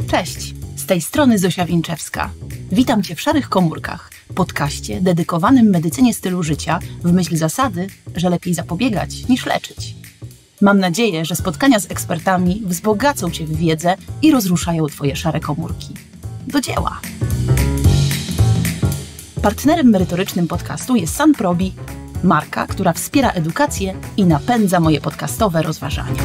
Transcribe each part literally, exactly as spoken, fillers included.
Cześć, z tej strony Zosia Winczewska. Witam Cię w Szarych Komórkach, podcaście dedykowanym medycynie stylu życia w myśl zasady, że lepiej zapobiegać niż leczyć. Mam nadzieję, że spotkania z ekspertami wzbogacą Cię w wiedzę i rozruszają Twoje szare komórki. Do dzieła! Partnerem merytorycznym podcastu jest Sanprobi, marka, która wspiera edukację i napędza moje podcastowe rozważania.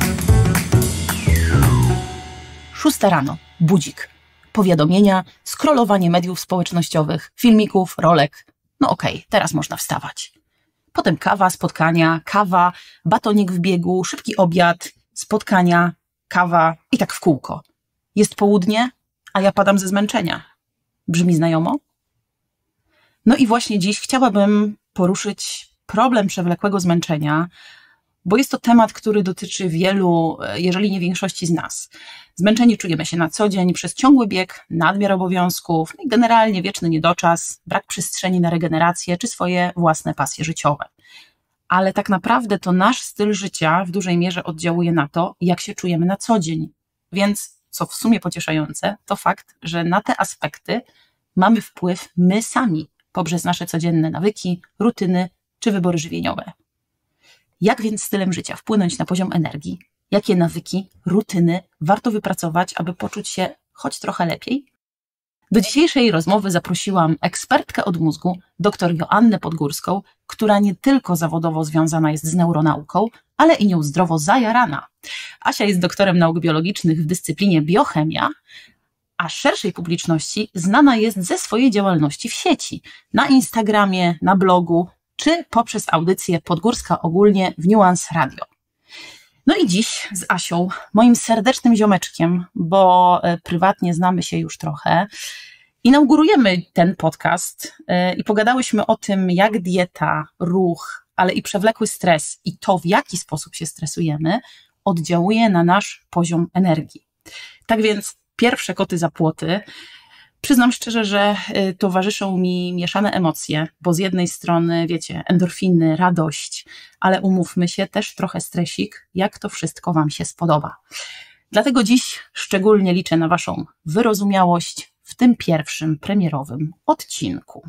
Szósta rano, budzik, powiadomienia, scrollowanie mediów społecznościowych, filmików, rolek. No okej, okay, teraz można wstawać. Potem kawa, spotkania, kawa, batonik w biegu, szybki obiad, spotkania, kawa i tak w kółko. Jest południe, a ja padam ze zmęczenia. Brzmi znajomo? No i właśnie dziś chciałabym poruszyć problem przewlekłego zmęczenia, bo jest to temat, który dotyczy wielu, jeżeli nie większości z nas. Zmęczeni czujemy się na co dzień przez ciągły bieg, nadmiar obowiązków, no i generalnie wieczny niedoczas, brak przestrzeni na regenerację czy swoje własne pasje życiowe. Ale tak naprawdę to nasz styl życia w dużej mierze oddziałuje na to, jak się czujemy na co dzień. Więc, co w sumie pocieszające, to fakt, że na te aspekty mamy wpływ my sami, poprzez nasze codzienne nawyki, rutyny czy wybory żywieniowe. Jak więc stylem życia wpłynąć na poziom energii? Jakie nawyki, rutyny warto wypracować, aby poczuć się choć trochę lepiej? Do dzisiejszej rozmowy zaprosiłam ekspertkę od mózgu, dr Joannę Podgórską, która nie tylko zawodowo związana jest z neuronauką, ale i nią zdrowo zajarana. Asia jest doktorem nauk biologicznych w dyscyplinie biochemia, a szerszej publiczności znana jest ze swojej działalności w sieci, na Instagramie, na blogu, czy poprzez audycję Podgórska ogólnie w Nuance Radio. No i dziś z Asią, moim serdecznym ziomeczkiem, bo prywatnie znamy się już trochę, inaugurujemy ten podcast i pogadałyśmy o tym, jak dieta, ruch, ale i przewlekły stres i to, w jaki sposób się stresujemy, oddziałuje na nasz poziom energii. Tak więc pierwsze koty za płoty. Przyznam szczerze, że towarzyszą mi mieszane emocje, bo z jednej strony, wiecie, endorfiny, radość, ale umówmy się, też trochę stresik, jak to wszystko Wam się spodoba. Dlatego dziś szczególnie liczę na Waszą wyrozumiałość w tym pierwszym premierowym odcinku.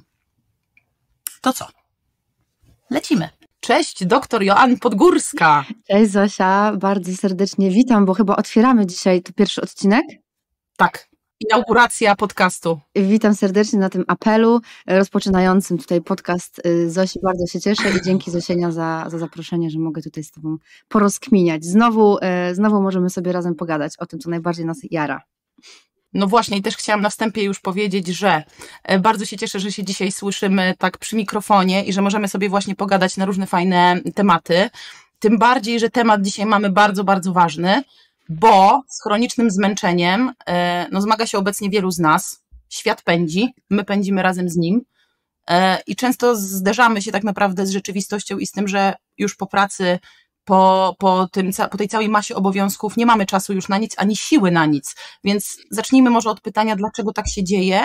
To co? Lecimy. Cześć, doktor Joanna Podgórska. Cześć Zosia, bardzo serdecznie witam, bo chyba otwieramy dzisiaj to pierwszy odcinek. Tak. Inauguracja podcastu. Witam serdecznie na tym apelu rozpoczynającym tutaj podcast Zosi. Bardzo się cieszę i dzięki Zosienia za, za zaproszenie, że mogę tutaj z Tobą porozkminiać. Znowu, znowu możemy sobie razem pogadać o tym, co najbardziej nas jara. No właśnie i też chciałam na wstępie już powiedzieć, że bardzo się cieszę, że się dzisiaj słyszymy tak przy mikrofonie i że możemy sobie właśnie pogadać na różne fajne tematy. Tym bardziej, że temat dzisiaj mamy bardzo, bardzo ważny, bo z chronicznym zmęczeniem no, zmaga się obecnie wielu z nas. Świat pędzi, my pędzimy razem z nim i często zderzamy się tak naprawdę z rzeczywistością i z tym, że już po pracy, po, po, tym, po tej całej masie obowiązków nie mamy czasu już na nic, ani siły na nic. Więc zacznijmy może od pytania, dlaczego tak się dzieje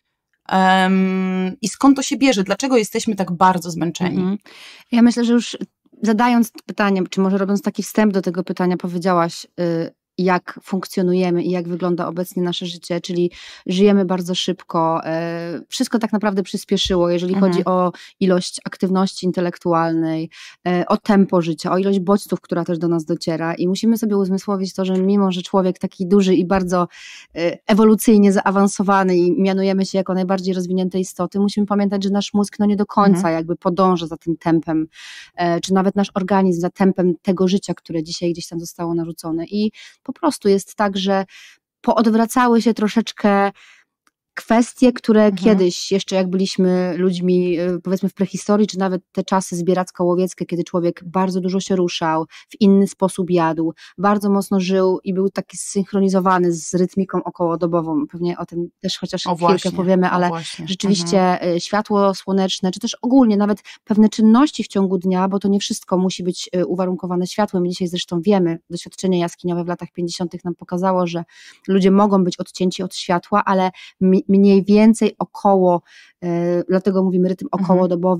um, i skąd to się bierze, dlaczego jesteśmy tak bardzo zmęczeni? Mhm. Ja myślę, że już zadając pytanie, czy może robiąc taki wstęp do tego pytania, powiedziałaś, yy, jak funkcjonujemy i jak wygląda obecnie nasze życie, czyli żyjemy bardzo szybko, yy, wszystko tak naprawdę przyspieszyło, jeżeli mhm. chodzi o ilość aktywności intelektualnej, yy, o tempo życia, o ilość bodźców, która też do nas dociera i musimy sobie uzmysłowić to, że mimo, że człowiek taki duży i bardzo yy, ewolucyjnie zaawansowany i mianujemy się jako najbardziej rozwinięte istoty, musimy pamiętać, że nasz mózg no nie do końca mhm. jakby podąża za tym tempem, yy, czy nawet nasz organizm za tempem tego życia, które dzisiaj gdzieś tam zostało narzucone i po prostu jest tak, że poodwracały się troszeczkę kwestie, które mhm. kiedyś, jeszcze jak byliśmy ludźmi, powiedzmy w prehistorii, czy nawet te czasy zbieracko-łowieckie, kiedy człowiek bardzo dużo się ruszał, w inny sposób jadł, bardzo mocno żył i był taki zsynchronizowany z rytmiką okołodobową. Pewnie o tym też chociaż o chwilkę właśnie, powiemy, ale rzeczywiście mhm. światło słoneczne, czy też ogólnie nawet pewne czynności w ciągu dnia, bo to nie wszystko musi być uwarunkowane światłem. Dzisiaj zresztą wiemy, doświadczenie jaskiniowe w latach pięćdziesiątych nam pokazało, że ludzie mogą być odcięci od światła, ale mniej więcej około, dlatego mówimy rytm okołodobowy,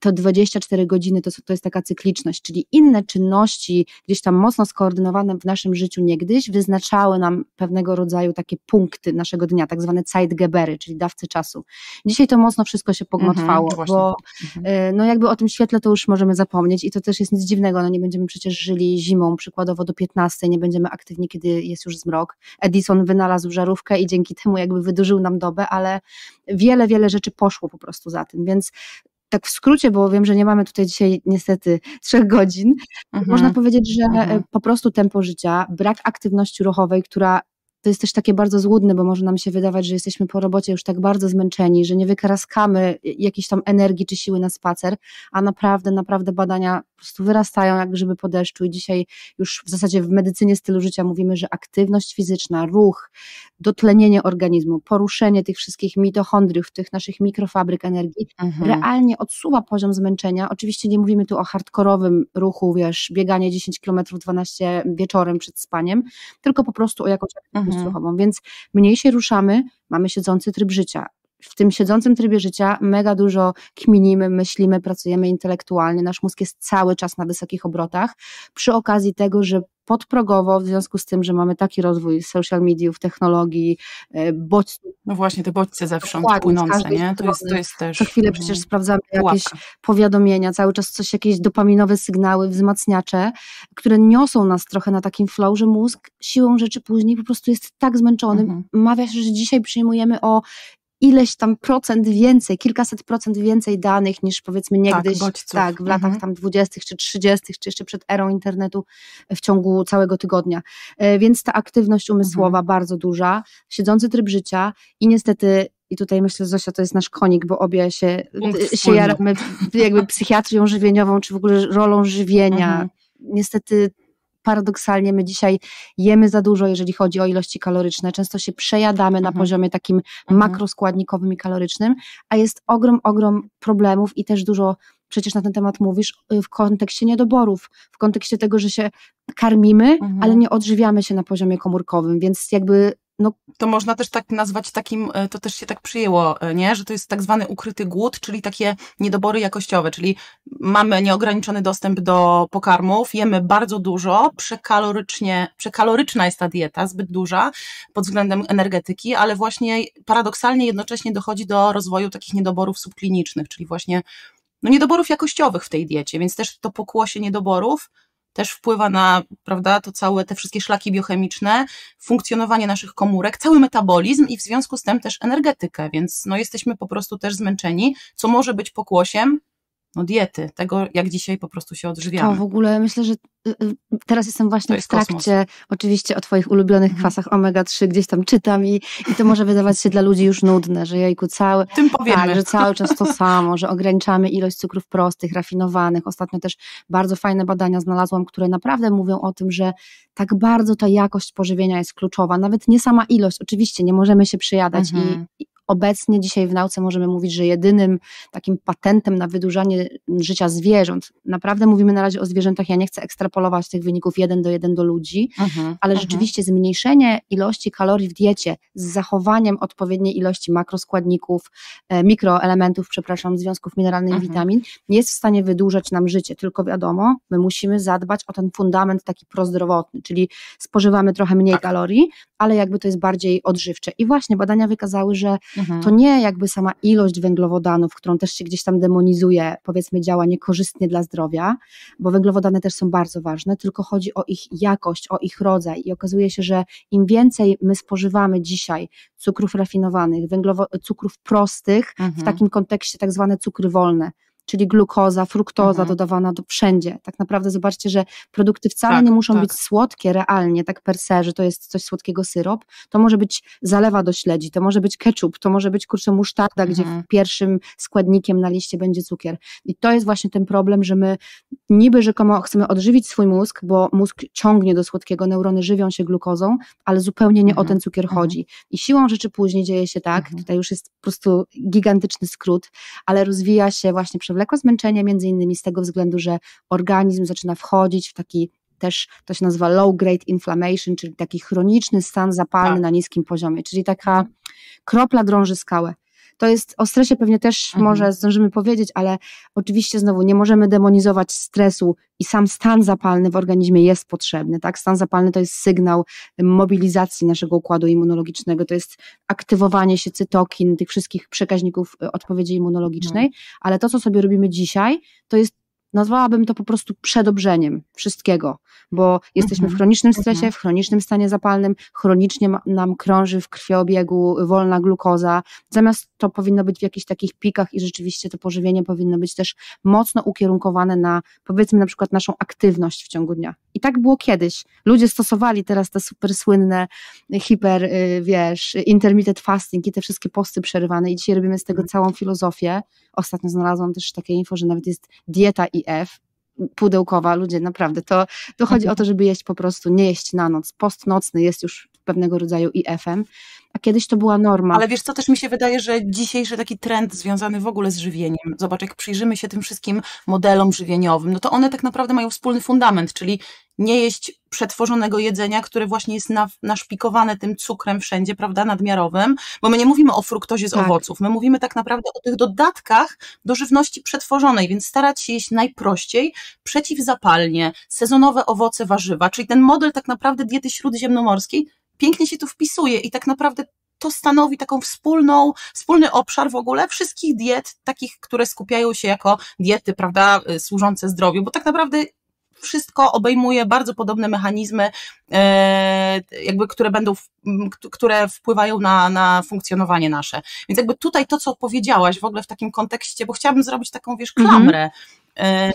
to dwadzieścia cztery godziny to, to jest taka cykliczność, czyli inne czynności gdzieś tam mocno skoordynowane w naszym życiu niegdyś wyznaczały nam pewnego rodzaju takie punkty naszego dnia, tak zwane Zeitgebery, czyli dawcy czasu. Dzisiaj to mocno wszystko się pogmatwało, mhm, bo mhm. no jakby o tym świetle to już możemy zapomnieć i to też jest nic dziwnego, no nie będziemy przecież żyli zimą przykładowo do piętnastej, nie będziemy aktywni, kiedy jest już zmrok. Edison wynalazł żarówkę i dzięki temu jakby wydłużył nam dobę, ale wiele, wiele rzeczy poszło po prostu za tym, więc tak w skrócie, bo wiem, że nie mamy tutaj dzisiaj niestety trzech godzin, mhm. można powiedzieć, że mhm. po prostu tempo życia, brak aktywności ruchowej, która to jest też takie bardzo złudne, bo może nam się wydawać, że jesteśmy po robocie już tak bardzo zmęczeni, że nie wykraskamy jakiejś tam energii czy siły na spacer, a naprawdę, naprawdę badania po prostu wyrastają jak grzyby po deszczu i dzisiaj już w zasadzie w medycynie stylu życia mówimy, że aktywność fizyczna, ruch, dotlenienie organizmu, poruszenie tych wszystkich mitochondriów, tych naszych mikrofabryk energii, mhm. realnie odsuwa poziom zmęczenia. Oczywiście nie mówimy tu o hardkorowym ruchu, wiesz, bieganie dziesięć kilometrów, dwanaście wieczorem przed spaniem, tylko po prostu o jakąś aktywność mhm. ruchową, więc mniej się ruszamy, mamy siedzący tryb życia. W tym siedzącym trybie życia mega dużo kminimy, myślimy, pracujemy intelektualnie, nasz mózg jest cały czas na wysokich obrotach, przy okazji tego, że podprogowo, w związku z tym, że mamy taki rozwój social mediów, technologii, bodźców. No właśnie, te bodźce zewsząd płynące, nie? To jest, to jest też... Co chwilę przecież sprawdzamy jakieś powiadomienia, cały czas coś, jakieś dopaminowe sygnały, wzmacniacze, które niosą nas trochę na takim flow, że mózg siłą rzeczy później po prostu jest tak zmęczony. Mhm. Mawia się, że dzisiaj przyjmujemy o ileś tam procent więcej, kilkaset procent więcej danych niż powiedzmy niegdyś, tak, tak w mhm. latach tam dwudziestych czy trzydziestych, czy jeszcze przed erą internetu w ciągu całego tygodnia. Więc ta aktywność umysłowa mhm. bardzo duża, siedzący tryb życia i niestety, i tutaj myślę, Zosia, to jest nasz konik, bo obie się, się jaramy jakby psychiatrią żywieniową, czy w ogóle rolą żywienia. Mhm. Niestety paradoksalnie my dzisiaj jemy za dużo, jeżeli chodzi o ilości kaloryczne. Często się przejadamy na mhm. poziomie takim mhm. makroskładnikowym i kalorycznym, a jest ogrom, ogrom problemów i też dużo przecież na ten temat mówisz w kontekście niedoborów, w kontekście tego, że się karmimy, mhm. ale nie odżywiamy się na poziomie komórkowym, więc jakby no, to można też tak nazwać takim, to też się tak przyjęło, nie? Że to jest tak zwany ukryty głód, czyli takie niedobory jakościowe, czyli mamy nieograniczony dostęp do pokarmów, jemy bardzo dużo, przekalorycznie, przekaloryczna jest ta dieta, zbyt duża pod względem energetyki, ale właśnie paradoksalnie jednocześnie dochodzi do rozwoju takich niedoborów subklinicznych, czyli właśnie no, niedoborów jakościowych w tej diecie, więc też to pokłosie niedoborów też wpływa na, prawda, to całe, te wszystkie szlaki biochemiczne, funkcjonowanie naszych komórek, cały metabolizm i w związku z tym też energetykę, więc no jesteśmy po prostu też zmęczeni, co może być pokłosiem no diety, tego jak dzisiaj po prostu się odżywiamy. To w ogóle myślę, że teraz jestem właśnie w trakcie kosmos. Oczywiście o twoich ulubionych mhm. kwasach omega trzy, gdzieś tam czytam i, i to może wydawać się dla ludzi już nudne, że jejku, cały, Tym powiemy. Tak, że cały czas to samo, że ograniczamy ilość cukrów prostych, rafinowanych. Ostatnio też bardzo fajne badania znalazłam, które naprawdę mówią o tym, że tak bardzo ta jakość pożywienia jest kluczowa, nawet nie sama ilość, oczywiście nie możemy się przejadać mhm. i obecnie dzisiaj w nauce możemy mówić, że jedynym takim patentem na wydłużanie życia zwierząt, naprawdę mówimy na razie o zwierzętach, ja nie chcę ekstrapolować tych wyników jeden do jeden do ludzi, uh-huh, ale uh-huh. rzeczywiście zmniejszenie ilości kalorii w diecie z zachowaniem odpowiedniej ilości makroskładników, e, mikroelementów, przepraszam, związków mineralnych, uh-huh. witamin, jest w stanie wydłużać nam życie, tylko wiadomo, my musimy zadbać o ten fundament taki prozdrowotny, czyli spożywamy trochę mniej tak. kalorii, ale jakby to jest bardziej odżywcze. I właśnie badania wykazały, że mhm. to nie jakby sama ilość węglowodanów, którą też się gdzieś tam demonizuje, powiedzmy działa niekorzystnie dla zdrowia, bo węglowodany też są bardzo ważne, tylko chodzi o ich jakość, o ich rodzaj i okazuje się, że im więcej my spożywamy dzisiaj cukrów rafinowanych, węglowo- cukrów prostych, mhm. w takim kontekście tak zwane cukry wolne, czyli glukoza, fruktoza mhm. dodawana do wszędzie. Tak naprawdę zobaczcie, że produkty wcale tak, nie muszą tak. być słodkie realnie, tak per se, że to jest coś słodkiego syrop. To może być zalewa do śledzi, to może być ketchup, to może być kurczę musztarda, mhm. gdzie pierwszym składnikiem na liście będzie cukier. I to jest właśnie ten problem, że my niby rzekomo chcemy odżywić swój mózg, bo mózg ciągnie do słodkiego, neurony żywią się glukozą, ale zupełnie nie mhm. o ten cukier mhm. chodzi. I siłą rzeczy później dzieje się tak, mhm. tutaj już jest po prostu gigantyczny skrót, ale rozwija się właśnie przewlekłe zmęczenie, między innymi z tego względu, że organizm zaczyna wchodzić w taki też, to się nazywa low grade inflammation, czyli taki chroniczny stan zapalny tak. na niskim poziomie, czyli taka kropla drąży skałę. to jest, o stresie pewnie też Mhm. może zdążymy powiedzieć, ale oczywiście znowu nie możemy demonizować stresu i sam stan zapalny w organizmie jest potrzebny, tak? Stan zapalny to jest sygnał mobilizacji naszego układu immunologicznego, to jest aktywowanie się cytokin, tych wszystkich przekaźników odpowiedzi immunologicznej, Mhm. ale to, co sobie robimy dzisiaj, to jest, nazwałabym to po prostu przedobrzeniem wszystkiego, bo jesteśmy Mhm. w chronicznym stresie, Mhm. w chronicznym stanie zapalnym, chronicznie ma, nam krąży w krwiobiegu wolna glukoza, zamiast to powinno być w jakichś takich pikach i rzeczywiście to pożywienie powinno być też mocno ukierunkowane na, powiedzmy na przykład naszą aktywność w ciągu dnia. I tak było kiedyś. Ludzie stosowali teraz te super słynne hiper, y, wiesz, intermittent fasting i te wszystkie posty przerywane i dzisiaj robimy z tego całą filozofię. Ostatnio znalazłam też takie info, że nawet jest dieta I F, pudełkowa, ludzie, naprawdę, to, to chodzi o to, żeby jeść po prostu, nie jeść na noc. Post nocny jest już pewnego rodzaju I F-em, a kiedyś to była norma. Ale wiesz co, też mi się wydaje, że dzisiejszy taki trend związany w ogóle z żywieniem, zobacz, jak przyjrzymy się tym wszystkim modelom żywieniowym, no to one tak naprawdę mają wspólny fundament, czyli nie jeść przetworzonego jedzenia, które właśnie jest na, naszpikowane tym cukrem wszędzie, prawda, nadmiarowym, bo my nie mówimy o fruktozie z Tak. owoców, my mówimy tak naprawdę o tych dodatkach do żywności przetworzonej, więc starać się jeść najprościej, przeciwzapalnie, sezonowe owoce, warzywa, czyli ten model tak naprawdę diety śródziemnomorskiej pięknie się tu wpisuje i tak naprawdę to stanowi taką wspólną, wspólny obszar w ogóle wszystkich diet, takich, które skupiają się jako diety, prawda, służące zdrowiu, bo tak naprawdę wszystko obejmuje bardzo podobne mechanizmy, e, jakby, które będą, które wpływają na, na funkcjonowanie nasze. Więc jakby tutaj to, co powiedziałaś w ogóle w takim kontekście, bo chciałabym zrobić taką, wiesz, klamrę, e,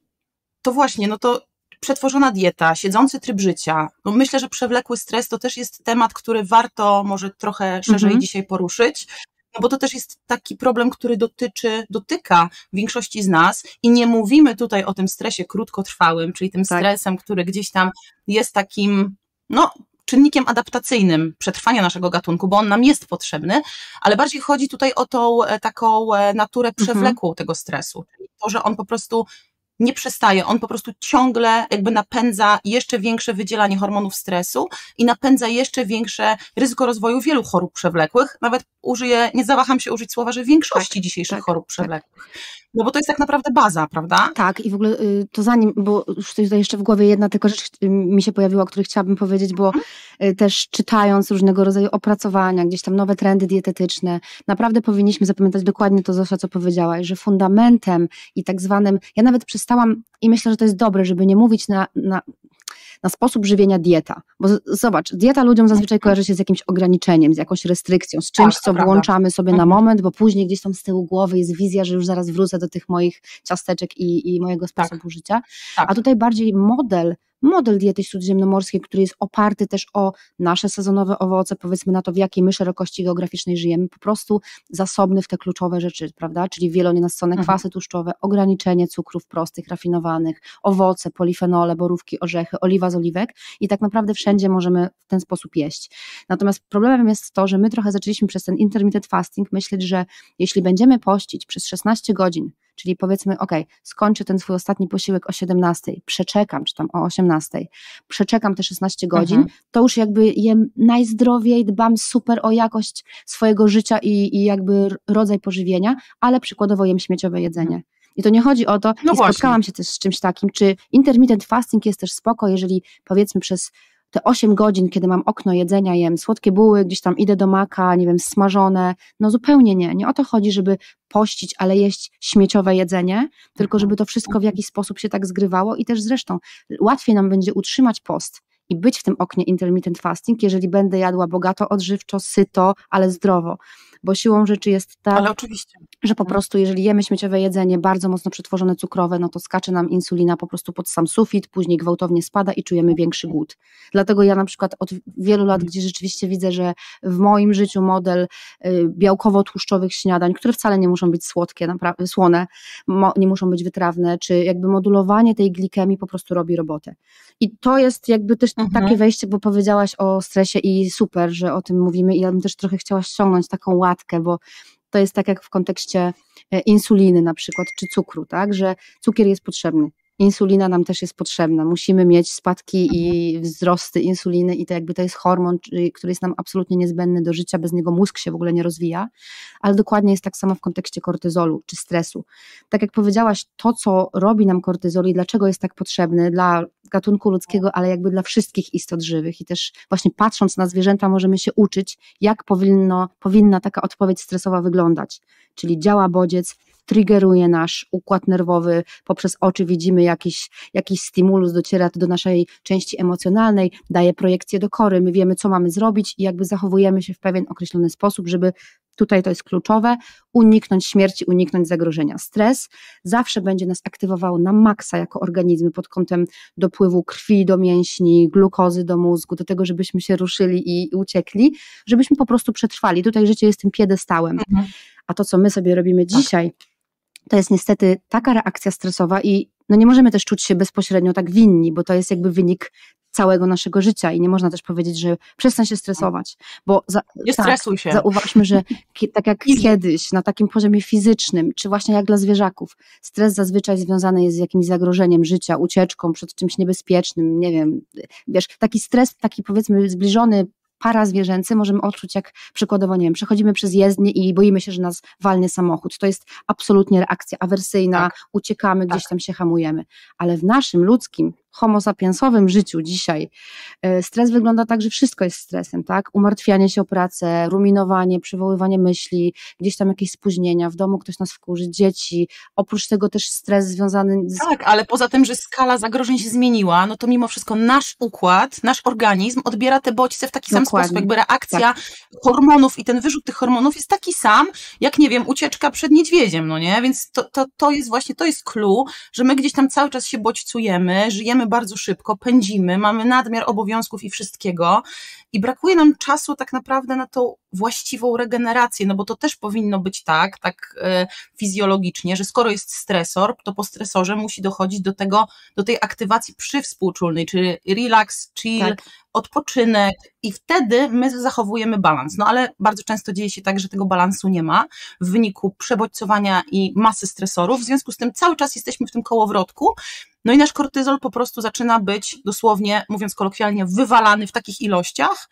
to właśnie, no to przetworzona dieta, siedzący tryb życia, no myślę, że przewlekły stres to też jest temat, który warto może trochę szerzej Mhm. dzisiaj poruszyć, no bo to też jest taki problem, który dotyczy, dotyka większości z nas i nie mówimy tutaj o tym stresie krótkotrwałym, czyli tym Tak. stresem, który gdzieś tam jest takim, no, czynnikiem adaptacyjnym przetrwania naszego gatunku, bo on nam jest potrzebny, ale bardziej chodzi tutaj o tą taką naturę przewlekłą Mhm. tego stresu, czyli to, że on po prostu nie przestaje, on po prostu ciągle jakby napędza jeszcze większe wydzielanie hormonów stresu i napędza jeszcze większe ryzyko rozwoju wielu chorób przewlekłych, nawet użyję, nie zawaham się użyć słowa, że większości Tak, dzisiejszych tak, chorób tak. przewlekłych. No bo to jest tak naprawdę baza, prawda? Tak, i w ogóle y, to zanim, bo już tutaj jeszcze w głowie jedna tylko rzecz y, mi się pojawiła, o której chciałabym powiedzieć, bo y, też czytając różnego rodzaju opracowania, gdzieś tam nowe trendy dietetyczne, naprawdę powinniśmy zapamiętać dokładnie to, Zosia, co powiedziałaś, że fundamentem i tak zwanym, ja nawet przestałam i myślę, że to jest dobre, żeby nie mówić na, na na sposób żywienia dieta, bo z- zobacz, dieta ludziom zazwyczaj kojarzy się z jakimś ograniczeniem, z jakąś restrykcją, z czymś, Tak, to co prawda. włączamy sobie na Mhm. moment, bo później gdzieś tam z tyłu głowy jest wizja, że już zaraz wrócę do tych moich ciasteczek i, i mojego Tak. sposobu życia, Tak. a tutaj bardziej model, model diety śródziemnomorskiej, który jest oparty też o nasze sezonowe owoce, powiedzmy na to, w jakiej my szerokości geograficznej żyjemy, po prostu zasobny w te kluczowe rzeczy, prawda, czyli wielonienasycone Mhm. kwasy tłuszczowe, ograniczenie cukrów prostych, rafinowanych, owoce, polifenole, borówki, orzechy, oliwa z oliwek i tak naprawdę wszędzie możemy w ten sposób jeść. Natomiast problemem jest to, że my trochę zaczęliśmy przez ten intermittent fasting myśleć, że jeśli będziemy pościć przez szesnaście godzin, czyli powiedzmy, ok, skończę ten swój ostatni posiłek o siedemnastej, przeczekam, czy tam o osiemnastej, przeczekam te szesnaście godzin, Mhm. to już jakby jem najzdrowiej, dbam super o jakość swojego życia i, i jakby r- rodzaj pożywienia, ale przykładowo jem śmieciowe jedzenie. I to nie chodzi o to, No i właśnie. spotkałam się też z czymś takim, czy intermittent fasting jest też spoko, jeżeli powiedzmy przez te osiem godzin, kiedy mam okno jedzenia, jem słodkie buły, gdzieś tam idę do maka, nie wiem, smażone, no zupełnie nie. Nie o to chodzi, żeby pościć, ale jeść śmieciowe jedzenie, tylko żeby to wszystko w jakiś sposób się tak zgrywało i też zresztą łatwiej nam będzie utrzymać post i być w tym oknie intermittent fasting, jeżeli będę jadła bogato, odżywczo, syto, ale zdrowo. Bo siłą rzeczy jest tak, Ale oczywiście. że po prostu jeżeli jemy śmieciowe jedzenie, bardzo mocno przetworzone cukrowe, no to skacze nam insulina po prostu pod sam sufit, później gwałtownie spada i czujemy większy głód. Dlatego ja na przykład od wielu lat, gdzie rzeczywiście widzę, że w moim życiu model y, białkowo-tłuszczowych śniadań, które wcale nie muszą być słodkie, naprawdę słone, mo, nie muszą być wytrawne, czy jakby modulowanie tej glikemii po prostu robi robotę. I to jest jakby też Mhm. takie wejście, bo powiedziałaś o stresie i super, że o tym mówimy i ja bym też trochę chciała ściągnąć taką łatkę, bo to jest tak jak w kontekście insuliny na przykład, czy cukru, tak, że cukier jest potrzebny. insulina nam też jest potrzebna. Musimy mieć spadki i wzrosty insuliny i to jakby to jest hormon, który jest nam absolutnie niezbędny do życia, bez niego mózg się w ogóle nie rozwija, ale dokładnie jest tak samo w kontekście kortyzolu czy stresu. Tak jak powiedziałaś, to co robi nam kortyzol i dlaczego jest tak potrzebny dla gatunku ludzkiego, ale jakby dla wszystkich istot żywych i też właśnie patrząc na zwierzęta możemy się uczyć, jak powinno, powinna taka odpowiedź stresowa wyglądać, czyli działa bodziec, triggeruje nasz układ nerwowy, poprzez oczy widzimy jakiś, jakiś stymulus, dociera to do naszej części emocjonalnej, daje projekcję do kory, my wiemy co mamy zrobić i jakby zachowujemy się w pewien określony sposób, żeby tutaj to jest kluczowe, uniknąć śmierci, uniknąć zagrożenia. Stres zawsze będzie nas aktywował na maksa jako organizmy pod kątem dopływu krwi do mięśni, glukozy do mózgu, do tego, żebyśmy się ruszyli i, i uciekli, żebyśmy po prostu przetrwali. Tutaj życie jest tym piedestałem. Mhm. A to, co my sobie robimy tak. dzisiaj, to jest niestety taka reakcja stresowa i no nie możemy też czuć się bezpośrednio tak winni, bo to jest jakby wynik całego naszego życia i nie można też powiedzieć, że przestań się stresować, bo za, nie tak, stresuj się. Zauważmy, że ki, tak jak kiedyś na takim poziomie fizycznym, czy właśnie jak dla zwierzaków, stres zazwyczaj związany jest z jakimś zagrożeniem życia, ucieczką przed czymś niebezpiecznym, nie wiem, wiesz, taki stres, taki powiedzmy zbliżony parazwierzęcy możemy odczuć jak przykładowo, nie wiem, przechodzimy przez jezdnię i boimy się, że nas walnie samochód. To jest absolutnie reakcja awersyjna, tak. uciekamy, gdzieś tak. tam się hamujemy. Ale w naszym ludzkim, homo sapiensowym życiu dzisiaj stres wygląda tak, że wszystko jest stresem, tak? Umartwianie się o pracę, ruminowanie, przywoływanie myśli, gdzieś tam jakieś spóźnienia, w domu ktoś nas wkurzy, dzieci, oprócz tego też stres związany z... Tak, ale poza tym, że skala zagrożeń się zmieniła, no to mimo wszystko nasz układ, nasz organizm odbiera te bodźce w taki Dokładnie. sam sposób, jakby reakcja tak. hormonów i ten wyrzut tych hormonów jest taki sam, jak nie wiem, ucieczka przed niedźwiedziem, no nie? Więc to, to, to jest właśnie, to jest clue, że my gdzieś tam cały czas się bodźcujemy, żyjemy bardzo szybko, pędzimy, mamy nadmiar obowiązków i wszystkiego i brakuje nam czasu tak naprawdę na tą właściwą regenerację, no bo to też powinno być tak, tak e, fizjologicznie, że skoro jest stresor, to po stresorze musi dochodzić do tego, do tej aktywacji przywspółczulnej, czyli relax, chill, tak. odpoczynek i wtedy my zachowujemy balans. No ale bardzo często dzieje się tak, że tego balansu nie ma w wyniku przebodźcowania i masy stresorów, w związku z tym cały czas jesteśmy w tym kołowrotku, no i nasz kortyzol po prostu zaczyna być dosłownie, mówiąc kolokwialnie, wywalany w takich ilościach,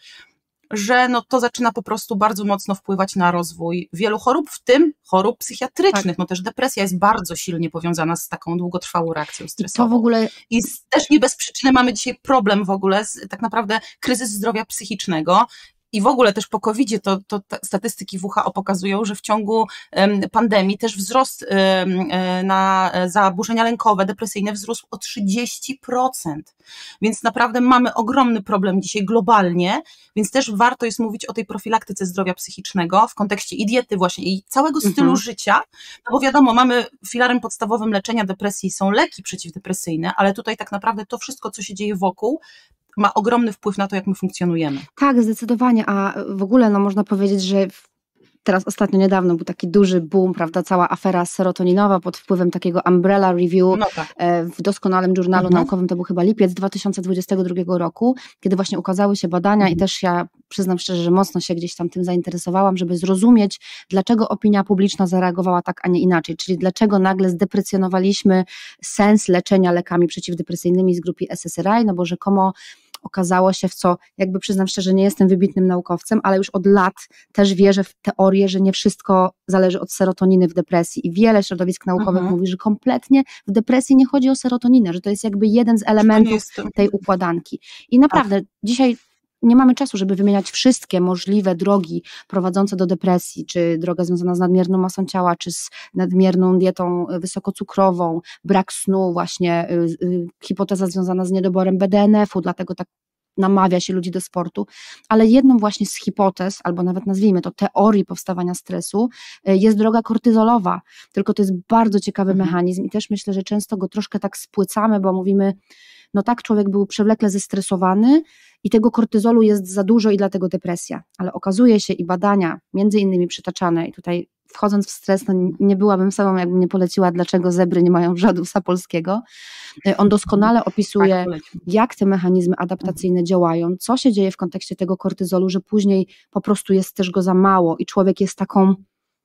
że no to zaczyna po prostu bardzo mocno wpływać na rozwój wielu chorób, w tym chorób psychiatrycznych. Tak. No też depresja jest bardzo silnie powiązana z taką długotrwałą reakcją stresową. I to w ogóle... I też nie bez przyczyny mamy dzisiaj problem w ogóle, z, tak naprawdę kryzys zdrowia psychicznego. I w ogóle też po kowidzie to, to statystyki W H O pokazują, że w ciągu um, pandemii też wzrost um, na zaburzenia lękowe, depresyjne wzrósł o trzydzieści procent. Więc naprawdę mamy ogromny problem dzisiaj globalnie, więc też warto jest mówić o tej profilaktyce zdrowia psychicznego w kontekście i diety właśnie i całego stylu mhm. życia, no bo wiadomo, mamy filarem podstawowym leczenia depresji są leki przeciwdepresyjne, ale tutaj tak naprawdę to wszystko, co się dzieje wokół, ma ogromny wpływ na to, jak my funkcjonujemy. Tak, zdecydowanie, a w ogóle no można powiedzieć, że teraz ostatnio niedawno był taki duży boom, prawda, cała afera serotoninowa pod wpływem takiego Umbrella Review no tak. w doskonałym journalu mhm. naukowym, to był chyba lipiec dwa tysiące dwudziestego drugiego roku, kiedy właśnie ukazały się badania mhm. i też ja przyznam szczerze, że mocno się gdzieś tam tym zainteresowałam, żeby zrozumieć, dlaczego opinia publiczna zareagowała tak, a nie inaczej, czyli dlaczego nagle zdeprecjonowaliśmy sens leczenia lekami przeciwdepresyjnymi z grupy S S R I, no bo rzekomo okazało się, w co jakby przyznam szczerze, nie jestem wybitnym naukowcem, ale już od lat też wierzę w teorię, że nie wszystko zależy od serotoniny w depresji i wiele środowisk naukowych mhm. mówi, że kompletnie w depresji nie chodzi o serotoninę, że to jest jakby jeden z elementów tej układanki. I naprawdę Ach. dzisiaj nie mamy czasu, żeby wymieniać wszystkie możliwe drogi prowadzące do depresji, czy droga związana z nadmierną masą ciała, czy z nadmierną dietą wysokocukrową, brak snu, właśnie y, y, hipoteza związana z niedoborem B D N F u, dlatego tak namawia się ludzi do sportu, ale jedną właśnie z hipotez, albo nawet nazwijmy to teorii powstawania stresu, jest droga kortyzolowa, tylko to jest bardzo ciekawy mhm. mechanizm i też myślę, że często go troszkę tak spłycamy, bo mówimy, no tak, człowiek był przewlekle zestresowany i tego kortyzolu jest za dużo i dlatego depresja, ale okazuje się i badania, między innymi przytaczane i tutaj wchodząc w stres, no nie byłabym samą, jakbym nie poleciła, dlaczego zebry nie mają wrzodu sapolskiego. On doskonale opisuje, jak te mechanizmy adaptacyjne działają, co się dzieje w kontekście tego kortyzolu, że później po prostu jest też go za mało i człowiek jest taką,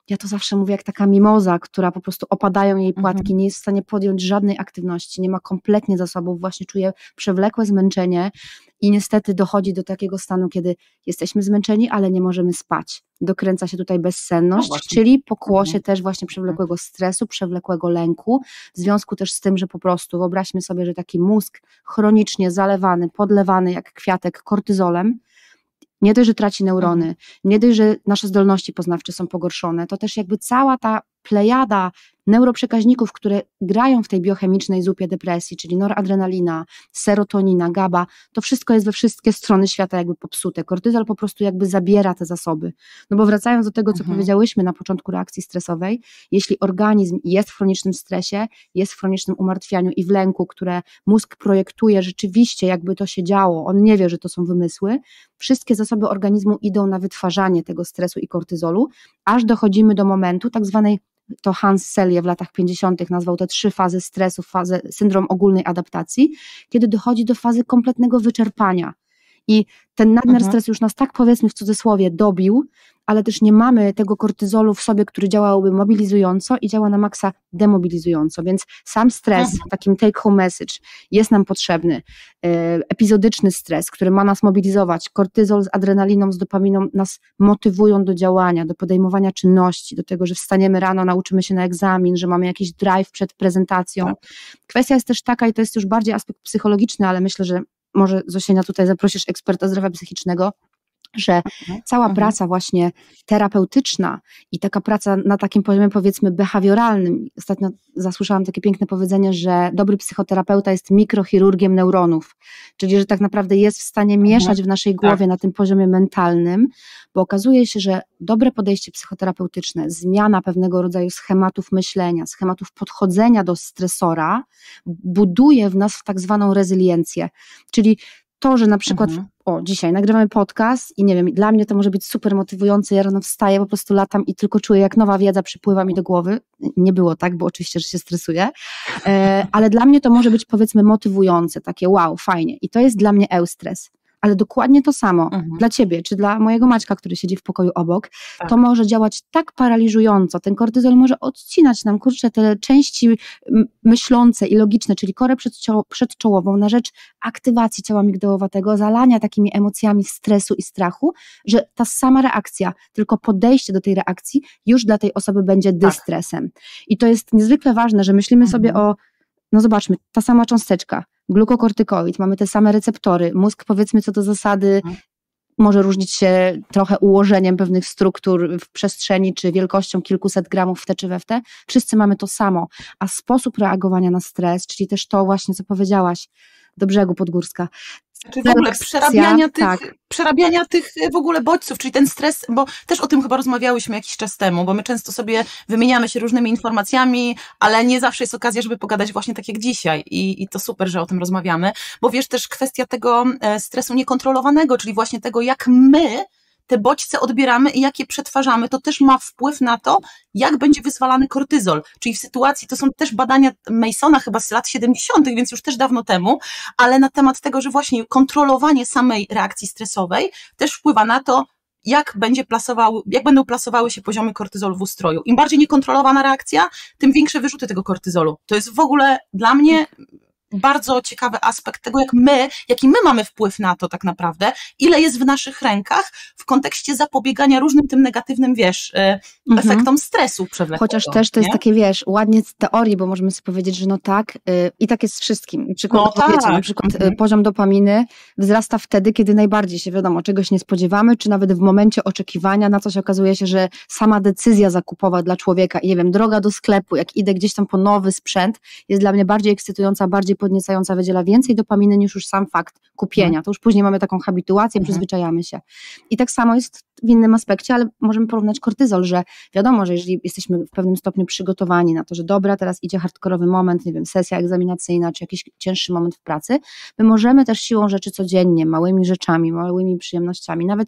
ja to zawsze mówię jak taka mimoza, która po prostu opadają jej płatki, Mhm. nie jest w stanie podjąć żadnej aktywności, nie ma kompletnie zasobów, właśnie czuje przewlekłe zmęczenie i niestety dochodzi do takiego stanu, kiedy jesteśmy zmęczeni, ale nie możemy spać. Dokręca się tutaj No bezsenność, właśnie. czyli pokłosie Mhm. też właśnie przewlekłego stresu, przewlekłego lęku, w związku też z tym, że po prostu wyobraźmy sobie, że taki mózg chronicznie zalewany, podlewany jak kwiatek kortyzolem, nie dość, że traci neurony, Mhm. nie dość, że nasze zdolności poznawcze są pogorszone, to też jakby cała ta plejada neuroprzekaźników, które grają w tej biochemicznej zupie depresji, czyli noradrenalina, serotonina, GABA, to wszystko jest we wszystkie strony świata jakby popsute. Kortyzol po prostu jakby zabiera te zasoby. No bo wracając do tego, co Mhm. powiedziałyśmy na początku reakcji stresowej, jeśli organizm jest w chronicznym stresie, jest w chronicznym umartwianiu i w lęku, które mózg projektuje rzeczywiście, jakby to się działo, on nie wie, że to są wymysły, wszystkie zasoby organizmu idą na wytwarzanie tego stresu i kortyzolu, aż dochodzimy do momentu tak zwanej, to Hans Selye w latach pięćdziesiątych nazwał te trzy fazy stresu, fazę, syndrom ogólnej adaptacji, kiedy dochodzi do fazy kompletnego wyczerpania. I ten nadmiar Mhm. stresu już nas tak, powiedzmy w cudzysłowie, dobił, ale też nie mamy tego kortyzolu w sobie, który działałby mobilizująco i działa na maksa demobilizująco, więc sam stres, Mhm. takim take home message, jest nam potrzebny. Epizodyczny stres, który ma nas mobilizować, kortyzol z adrenaliną, z dopaminą nas motywują do działania, do podejmowania czynności, do tego, że wstaniemy rano, nauczymy się na egzamin, że mamy jakiś drive przed prezentacją. Tak. Kwestia jest też taka, i to jest już bardziej aspekt psychologiczny, ale myślę, że może Zosienia tutaj zaprosisz eksperta zdrowia psychicznego, że Mhm. cała Mhm. praca właśnie terapeutyczna i taka praca na takim poziomie, powiedzmy, behawioralnym. Ostatnio zasłyszałam takie piękne powiedzenie, że dobry psychoterapeuta jest mikrochirurgiem neuronów, czyli że tak naprawdę jest w stanie mieszać w naszej głowie Tak. na tym poziomie mentalnym, bo okazuje się, że dobre podejście psychoterapeutyczne, zmiana pewnego rodzaju schematów myślenia, schematów podchodzenia do stresora buduje w nas w tak zwaną rezyliencję, czyli to, że na przykład, Mhm. o, dzisiaj nagrywamy podcast i nie wiem, dla mnie to może być super motywujące, ja rano wstaję, po prostu latam i tylko czuję, jak nowa wiedza przypływa mi do głowy. Nie było tak, bo oczywiście, że się stresuję, e, ale dla mnie to może być, powiedzmy, motywujące, takie wow, fajnie. I to jest dla mnie eustres. Ale dokładnie to samo Mhm. dla ciebie, czy dla mojego Maćka, który siedzi w pokoju obok, Tak. to może działać tak paraliżująco, ten kortyzol może odcinać nam, kurczę, te części m- myślące i logiczne, czyli korę przedcio- przedczołową na rzecz aktywacji ciała migdałowatego, zalania takimi emocjami stresu i strachu, że ta sama reakcja, tylko podejście do tej reakcji już dla tej osoby będzie dystresem. I to jest niezwykle ważne, że myślimy Mhm. sobie o, no zobaczmy, ta sama cząsteczka, glukokortykoid, mamy te same receptory, mózg, powiedzmy, co do zasady Mhm. może różnić się trochę ułożeniem pewnych struktur w przestrzeni, czy wielkością kilkuset gramów w te czy we w te. Wszyscy mamy to samo, a sposób reagowania na stres, czyli też to właśnie, co powiedziałaś, do brzegu Podgórska. Czy w ogóle Relaksacja, przerabiania tych, tak. przerabiania tych w ogóle bodźców, czyli ten stres, bo też o tym chyba rozmawiałyśmy jakiś czas temu, bo my często sobie wymieniamy się różnymi informacjami, ale nie zawsze jest okazja, żeby pogadać właśnie tak jak dzisiaj i, i to super, że o tym rozmawiamy, bo wiesz, też kwestia tego e, stresu niekontrolowanego, czyli właśnie tego, jak my te bodźce odbieramy i jak je przetwarzamy, to też ma wpływ na to, jak będzie wyzwalany kortyzol. Czyli w sytuacji, to są też badania Masona chyba z lat siedemdziesiątych, więc już też dawno temu, ale na temat tego, że właśnie kontrolowanie samej reakcji stresowej też wpływa na to, jak będzie plasował, jak będą plasowały się poziomy kortyzolu w ustroju. Im bardziej niekontrolowana reakcja, tym większe wyrzuty tego kortyzolu. To jest w ogóle dla mnie bardzo ciekawy aspekt tego, jak my, jaki my mamy wpływ na to tak naprawdę, ile jest w naszych rękach w kontekście zapobiegania różnym tym negatywnym, wiesz, Mhm. efektom stresu przewlekłego. Chociaż też to jest nie? takie, wiesz, ładnie z teorii, bo możemy sobie powiedzieć, że no tak, yy, i tak jest z wszystkim. Na przykład, No no, wiecie, tak. na przykład Mhm. yy, poziom dopaminy wzrasta wtedy, kiedy najbardziej się, wiadomo, czegoś nie spodziewamy, czy nawet w momencie oczekiwania na coś okazuje się, że sama decyzja zakupowa dla człowieka i nie wiem, droga do sklepu, jak idę gdzieś tam po nowy sprzęt, jest dla mnie bardziej ekscytująca, bardziej podniecająca, wydziela więcej dopaminy niż już sam fakt kupienia. Mhm. To już później mamy taką habituację, Mhm. przyzwyczajamy się. I tak samo jest w innym aspekcie, ale możemy porównać kortyzol, że wiadomo, że jeżeli jesteśmy w pewnym stopniu przygotowani na to, że dobra, teraz idzie hardkorowy moment, nie wiem, sesja egzaminacyjna, czy jakiś cięższy moment w pracy, my możemy też siłą rzeczy codziennie, małymi rzeczami, małymi przyjemnościami, nawet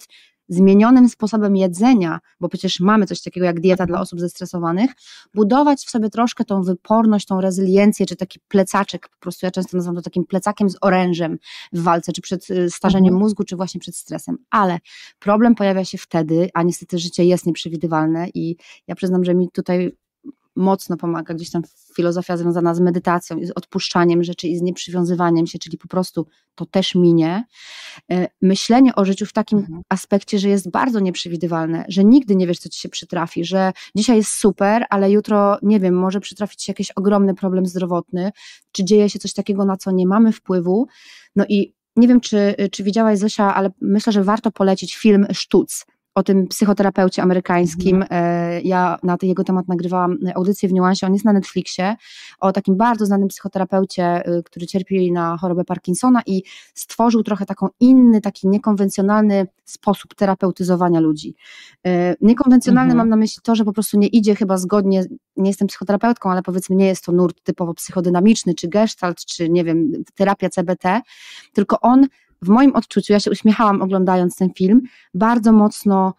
zmienionym sposobem jedzenia, bo przecież mamy coś takiego jak dieta dla osób zestresowanych, budować w sobie troszkę tą wyporność, tą rezyliencję, czy taki plecaczek, po prostu ja często nazywam to takim plecakiem z orężem w walce, czy przed starzeniem mhm. mózgu, czy właśnie przed stresem. Ale problem pojawia się wtedy, a niestety życie jest nieprzewidywalne i ja przyznam, że mi tutaj mocno pomaga gdzieś tam filozofia związana z medytacją i z odpuszczaniem rzeczy i z nieprzywiązywaniem się, czyli po prostu to też minie. Myślenie o życiu w takim mhm. aspekcie, że jest bardzo nieprzewidywalne, że nigdy nie wiesz, co ci się przytrafi, że dzisiaj jest super, ale jutro, nie wiem, może przytrafić się jakiś ogromny problem zdrowotny, czy dzieje się coś takiego, na co nie mamy wpływu. No i nie wiem, czy, czy widziałaś, Zosia, ale myślę, że warto polecić film Sztuc o tym psychoterapeucie amerykańskim. Mhm. Ja na jego temat nagrywałam audycję w Niuansie, on jest na Netflixie, o takim bardzo znanym psychoterapeucie, który cierpi na chorobę Parkinsona i stworzył trochę taką inny, taki niekonwencjonalny sposób terapeutyzowania ludzi. Niekonwencjonalny mhm. mam na myśli to, że po prostu nie idzie chyba zgodnie, nie jestem psychoterapeutką, ale powiedzmy nie jest to nurt typowo psychodynamiczny, czy gestalt, czy nie wiem, terapia C B T, tylko on w moim odczuciu, ja się uśmiechałam oglądając ten film, bardzo mocno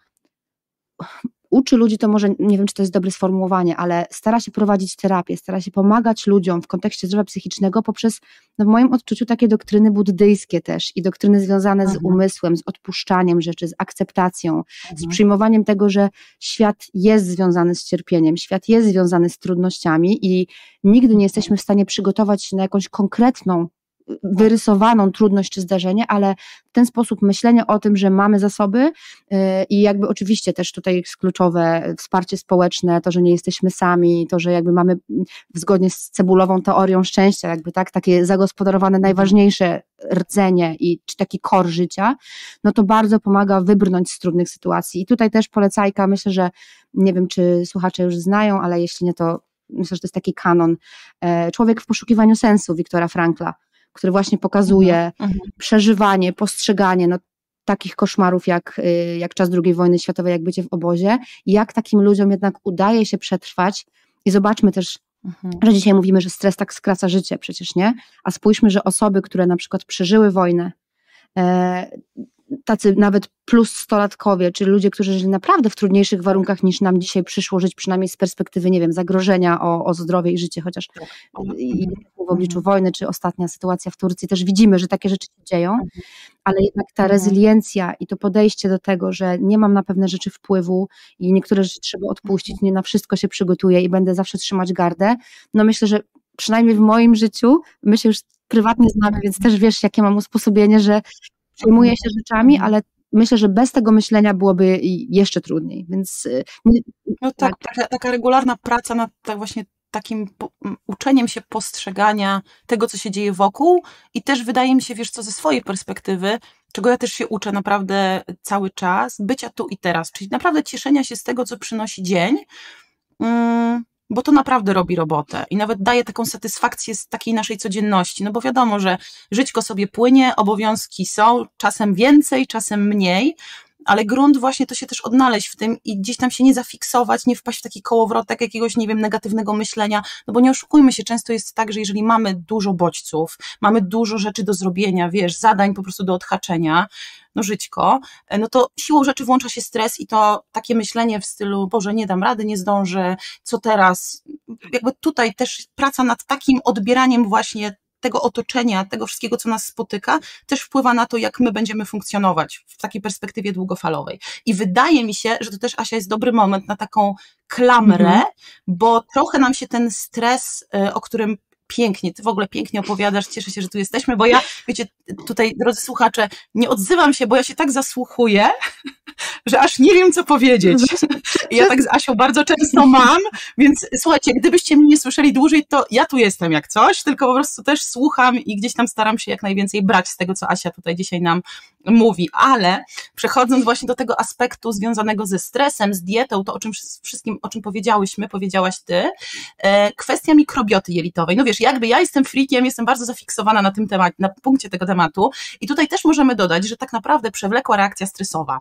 uczy ludzi, to może, nie wiem, czy to jest dobre sformułowanie, ale stara się prowadzić terapię, stara się pomagać ludziom w kontekście zdrowia psychicznego poprzez, no w moim odczuciu, takie doktryny buddyjskie też i doktryny związane mhm. z umysłem, z odpuszczaniem rzeczy, z akceptacją, mhm. z przyjmowaniem tego, że świat jest związany z cierpieniem, świat jest związany z trudnościami i nigdy nie jesteśmy w stanie przygotować się na jakąś konkretną wyrysowaną trudność czy zdarzenie, ale w ten sposób myślenie o tym, że mamy zasoby i jakby oczywiście też tutaj jest kluczowe wsparcie społeczne, to, że nie jesteśmy sami, to, że jakby mamy zgodnie z cebulową teorią szczęścia, jakby tak, takie zagospodarowane najważniejsze rdzenie i czy taki core życia, no to bardzo pomaga wybrnąć z trudnych sytuacji. I tutaj też polecajka, myślę, że nie wiem, czy słuchacze już znają, ale jeśli nie, to myślę, że to jest taki kanon. Człowiek w poszukiwaniu sensu Wiktora Frankla, który właśnie pokazuje mhm. przeżywanie, postrzeganie no, takich koszmarów jak, jak czas drugiej wojny światowej, jak bycie w obozie i jak takim ludziom jednak udaje się przetrwać i zobaczmy też, mhm. że dzisiaj mówimy, że stres tak skraca życie, przecież nie, a spójrzmy, że osoby, które na przykład przeżyły wojnę, e, tacy nawet plus stolatkowie, czyli ludzie, którzy żyli naprawdę w trudniejszych warunkach niż nam dzisiaj przyszło żyć, przynajmniej z perspektywy, nie wiem, zagrożenia o, o zdrowie i życie, chociaż i w obliczu wojny, czy ostatnia sytuacja w Turcji, też widzimy, że takie rzeczy się dzieją, ale jednak ta rezyliencja i to podejście do tego, że nie mam na pewne rzeczy wpływu i niektóre rzeczy trzeba odpuścić, nie na wszystko się przygotuję i będę zawsze trzymać gardę, no myślę, że przynajmniej w moim życiu, my się już prywatnie znamy, więc też wiesz, jakie mam usposobienie, że przejmuję się rzeczami, ale myślę, że bez tego myślenia byłoby jeszcze trudniej, więc... Nie, no tak, tak. Taka, taka regularna praca nad tak właśnie takim po, uczeniem się postrzegania tego, co się dzieje wokół i też wydaje mi się, wiesz co, ze swojej perspektywy, czego ja też się uczę naprawdę cały czas, bycia tu i teraz, czyli naprawdę cieszenia się z tego, co przynosi dzień, mm, bo to naprawdę robi robotę i nawet daje taką satysfakcję z takiej naszej codzienności, no bo wiadomo, że żyćko sobie płynie, obowiązki są, czasem więcej, czasem mniej, ale grunt właśnie to się też odnaleźć w tym i gdzieś tam się nie zafiksować, nie wpaść w taki kołowrotek jakiegoś, nie wiem, negatywnego myślenia, no bo nie oszukujmy się, często jest tak, że jeżeli mamy dużo bodźców, mamy dużo rzeczy do zrobienia, wiesz, zadań po prostu do odhaczenia, no żyćko, no to siłą rzeczy włącza się stres i to takie myślenie w stylu, Boże, nie dam rady, nie zdążę, co teraz? Jakby tutaj też praca nad takim odbieraniem właśnie tego otoczenia, tego wszystkiego, co nas spotyka, też wpływa na to, jak my będziemy funkcjonować w takiej perspektywie długofalowej. I wydaje mi się, że to też, Asia, jest dobry moment na taką klamrę, mhm. bo trochę nam się ten stres, o którym pięknie, ty w ogóle pięknie opowiadasz, cieszę się, że tu jesteśmy, bo ja, wiecie, tutaj, drodzy słuchacze, nie odzywam się, bo ja się tak zasłuchuję, że aż nie wiem, co powiedzieć. I ja tak z Asią bardzo często mam, więc słuchajcie, gdybyście mnie nie słyszeli dłużej, to ja tu jestem jak coś, tylko po prostu też słucham i gdzieś tam staram się jak najwięcej brać z tego, co Asia tutaj dzisiaj nam mówi, ale przechodząc właśnie do tego aspektu związanego ze stresem, z dietą, to o czym wszystkim, o czym powiedziałyśmy, powiedziałaś ty, kwestia mikrobioty jelitowej. No wiesz, jakby ja jestem freakiem, jestem bardzo zafiksowana na tym temacie, na punkcie tego tematu i tutaj też możemy dodać, że tak naprawdę przewlekła reakcja stresowa,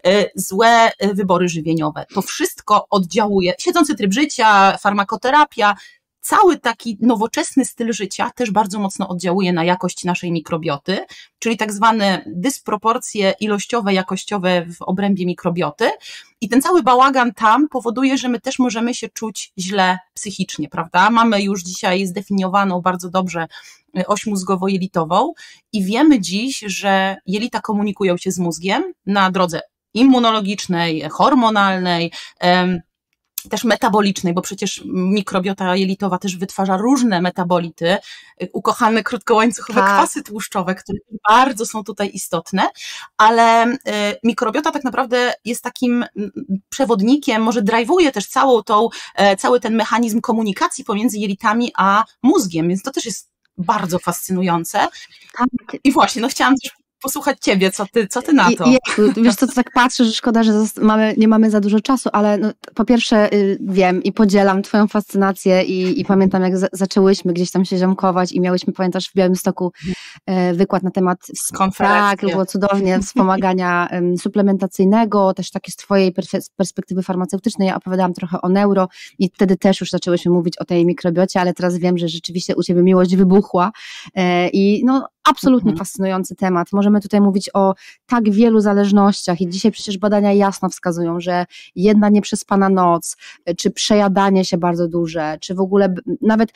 złe wybory żywieniowe, to wszystko oddziałuje, siedzący tryb życia, farmakoterapia, cały taki nowoczesny styl życia też bardzo mocno oddziałuje na jakość naszej mikrobioty, czyli tak zwane dysproporcje ilościowe, jakościowe w obrębie mikrobioty. I ten cały bałagan tam powoduje, że my też możemy się czuć źle psychicznie, prawda? Mamy już dzisiaj zdefiniowaną bardzo dobrze oś mózgowo-jelitową i wiemy dziś, że jelita komunikują się z mózgiem na drodze immunologicznej, hormonalnej, też metabolicznej, bo przecież mikrobiota jelitowa też wytwarza różne metabolity, ukochane krótkołańcuchowe tak. kwasy tłuszczowe, które bardzo są tutaj istotne, ale mikrobiota tak naprawdę jest takim przewodnikiem, może drive'uje też całą tą, cały ten mechanizm komunikacji pomiędzy jelitami a mózgiem, więc to też jest bardzo fascynujące. Tak. I właśnie, no chciałam też posłuchać ciebie, co ty, co ty na to? Je, wiesz, to, to tak patrzę, że szkoda, że mamy, nie mamy za dużo czasu, ale no, po pierwsze y, wiem i podzielam twoją fascynację i, i pamiętam, jak za, zaczęłyśmy gdzieś tam się ziomkować i miałyśmy, pamiętasz, w Białymstoku y, wykład na temat tak, było cudownie, wspomagania y, suplementacyjnego, też takie z twojej perspektywy farmaceutycznej. Ja opowiadałam trochę o neuro i wtedy też już zaczęłyśmy mówić o tej mikrobiocie, ale teraz wiem, że rzeczywiście u ciebie miłość wybuchła y, i no absolutnie mhm. fascynujący temat. Możemy tutaj mówić o tak wielu zależnościach i dzisiaj przecież badania jasno wskazują, że jedna nieprzespana noc, czy przejadanie się bardzo duże, czy w ogóle nawet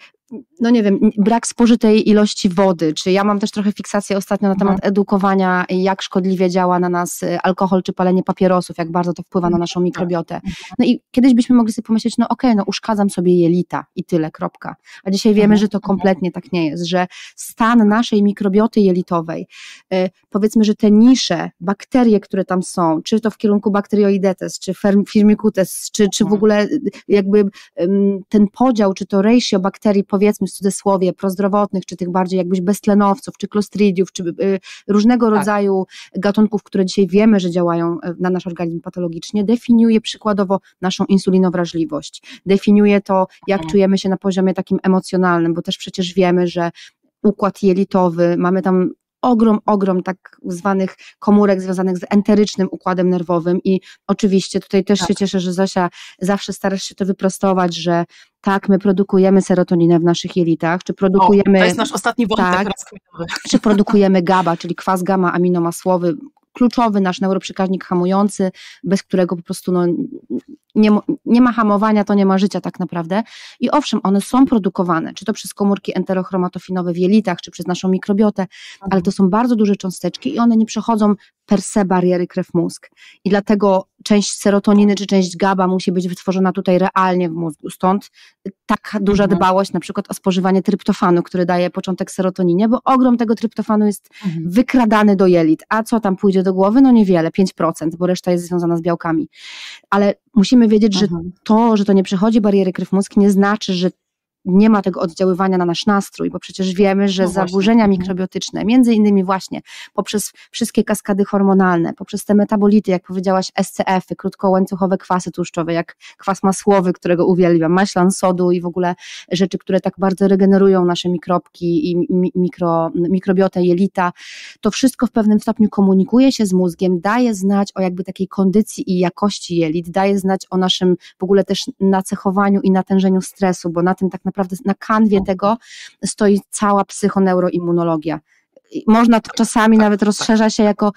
no nie wiem, brak spożytej ilości wody, czy ja mam też trochę fiksację ostatnio na temat mhm. edukowania, jak szkodliwie działa na nas alkohol, czy palenie papierosów, jak bardzo to wpływa na naszą mikrobiotę. No i kiedyś byśmy mogli sobie pomyśleć, no okej, okay, no uszkadzam sobie jelita i tyle, kropka. A dzisiaj wiemy, mhm. że to kompletnie tak nie jest, że stan naszej mikrobioty jelitowej, y, powiedzmy, że te nisze, bakterie, które tam są, czy to w kierunku Bacteroidetes, czy Firmicutes, czy, czy w ogóle jakby y, ten podział, czy to ratio bakterii, powiedzmy w cudzysłowie, prozdrowotnych, czy tych bardziej jakbyś beztlenowców, czy klostridiów, czy y, różnego tak. rodzaju gatunków, które dzisiaj wiemy, że działają na nasz organizm patologicznie, definiuje przykładowo naszą insulinowrażliwość, definiuje to, jak hmm. czujemy się na poziomie takim emocjonalnym, bo też przecież wiemy, że układ jelitowy, mamy tam ogrom, ogrom tak zwanych komórek związanych z enterycznym układem nerwowym i oczywiście tutaj też tak. się cieszę, że Zosia zawsze starasz się to wyprostować, że tak, my produkujemy serotoninę w naszych jelitach, czy produkujemy... O, to jest nasz ostatni wątek tak, czy produkujemy GABA, czyli kwas gamma-aminomasłowy, kluczowy nasz neuroprzekaźnik hamujący, bez którego po prostu no, nie, nie ma hamowania, to nie ma życia tak naprawdę. I owszem, one są produkowane, czy to przez komórki enterochromatoфинове w jelitach, czy przez naszą mikrobiotę, mhm. ale to są bardzo duże cząsteczki i one nie przechodzą per se bariery krew-mózg. I dlatego część serotoniny, czy część GABA musi być wytworzona tutaj realnie w mózgu. Stąd taka duża mhm. dbałość na przykład o spożywanie tryptofanu, który daje początek serotoninie, bo ogrom tego tryptofanu jest mhm. wykradany do jelit. A co tam pójdzie do głowy? No niewiele, pięć procent, bo reszta jest związana z białkami. Ale musimy wiedzieć, mhm. że to, że to nie przechodzi bariery krew-mózg, nie znaczy, że nie ma tego oddziaływania na nasz nastrój, bo przecież wiemy, że no zaburzenia właśnie. mikrobiotyczne, między innymi właśnie poprzez wszystkie kaskady hormonalne, poprzez te metabolity, jak powiedziałaś, S C F-y, krótkołańcuchowe kwasy tłuszczowe, jak kwas masłowy, którego uwielbiam, maślan sodu i w ogóle rzeczy, które tak bardzo regenerują nasze mikrobki i mikro, mikrobiotę jelita, to wszystko w pewnym stopniu komunikuje się z mózgiem, daje znać o jakby takiej kondycji i jakości jelit, daje znać o naszym w ogóle też nacechowaniu i natężeniu stresu, bo na tym tak naprawdę na kanwie tego stoi cała psychoneuroimmunologia. Można to czasami nawet rozszerza się jako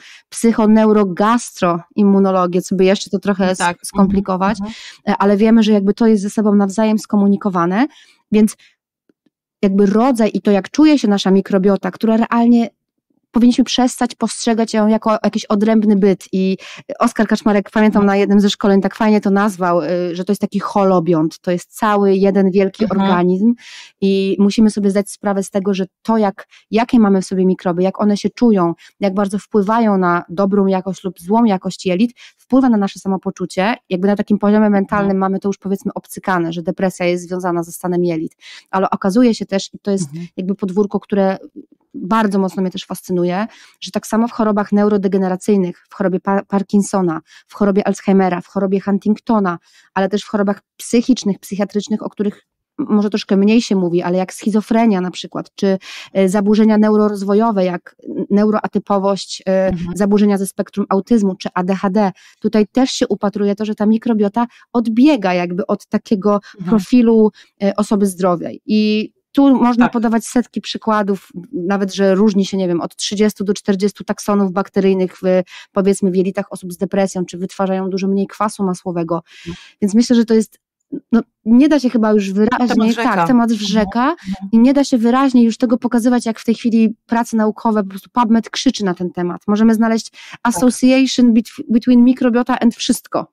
psychoneurogastroimmunologię, co by jeszcze to trochę tak. skomplikować, mhm. ale wiemy, że jakby to jest ze sobą nawzajem skomunikowane, więc jakby rodzaj i to, jak czuje się nasza mikrobiota, która realnie powinniśmy przestać postrzegać ją jako jakiś odrębny byt i Oskar Kaczmarek, pamiętam na jednym ze szkoleń tak fajnie to nazwał, że to jest taki holobiont, to jest cały jeden wielki mhm. organizm i musimy sobie zdać sprawę z tego, że to jak, jakie mamy w sobie mikroby, jak one się czują, jak bardzo wpływają na dobrą jakość lub złą jakość jelit, wpływa na nasze samopoczucie, jakby na takim poziomie mentalnym mhm. mamy to już powiedzmy obcykane, że depresja jest związana ze stanem jelit, ale okazuje się też, i to jest mhm. jakby podwórko, które bardzo mocno mnie też fascynuje, że tak samo w chorobach neurodegeneracyjnych, w chorobie pa- Parkinsona, w chorobie Alzheimera, w chorobie Huntingtona, ale też w chorobach psychicznych, psychiatrycznych, o których może troszkę mniej się mówi, ale jak schizofrenia na przykład, czy zaburzenia neurorozwojowe, jak neuroatypowość, mhm. zaburzenia ze spektrum autyzmu, czy A D H D, tutaj też się upatruje to, że ta mikrobiota odbiega jakby od takiego mhm. profilu osoby zdrowej. I tu można tak. podawać setki przykładów, nawet, że różni się, nie wiem, od trzydziestu do czterdziestu taksonów bakteryjnych w, powiedzmy, w jelitach osób z depresją, czy wytwarzają dużo mniej kwasu masłowego. Hmm. Więc myślę, że to jest, no, nie da się chyba już wyraźnie, temat tak, temat rzeka hmm. i nie da się wyraźnie już tego pokazywać, jak w tej chwili prace naukowe, po prostu PubMed krzyczy na ten temat. Możemy znaleźć association tak. between microbiota and wszystko.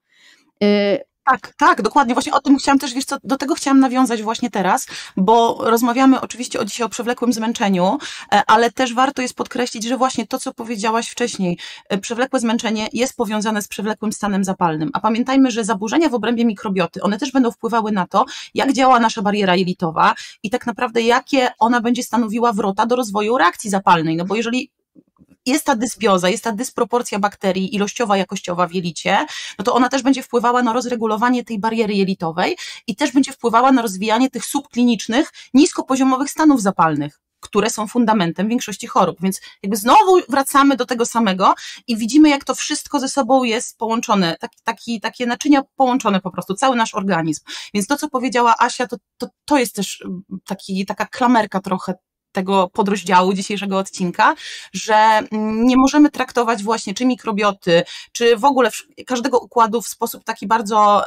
Y Tak, tak, dokładnie. Właśnie o tym chciałam też, wiesz co, do tego chciałam nawiązać właśnie teraz, bo rozmawiamy oczywiście o dzisiaj o przewlekłym zmęczeniu, ale też warto jest podkreślić, że właśnie to, co powiedziałaś wcześniej, przewlekłe zmęczenie jest powiązane z przewlekłym stanem zapalnym. A pamiętajmy, że zaburzenia w obrębie mikrobioty, one też będą wpływały na to, jak działa nasza bariera jelitowa i tak naprawdę jakie ona będzie stanowiła wrota do rozwoju reakcji zapalnej. No bo jeżeli jest ta dysbioza, jest ta dysproporcja bakterii ilościowa, jakościowa w jelicie, no to ona też będzie wpływała na rozregulowanie tej bariery jelitowej i też będzie wpływała na rozwijanie tych subklinicznych, niskopoziomowych stanów zapalnych, które są fundamentem większości chorób. Więc jakby znowu wracamy do tego samego i widzimy, jak to wszystko ze sobą jest połączone, taki, taki, takie naczynia połączone po prostu, cały nasz organizm. Więc to, co powiedziała Asia, to, to, to jest też taki, taka klamerka trochę tego podrozdziału dzisiejszego odcinka, że nie możemy traktować właśnie czy mikrobioty, czy w ogóle każdego układu w sposób taki bardzo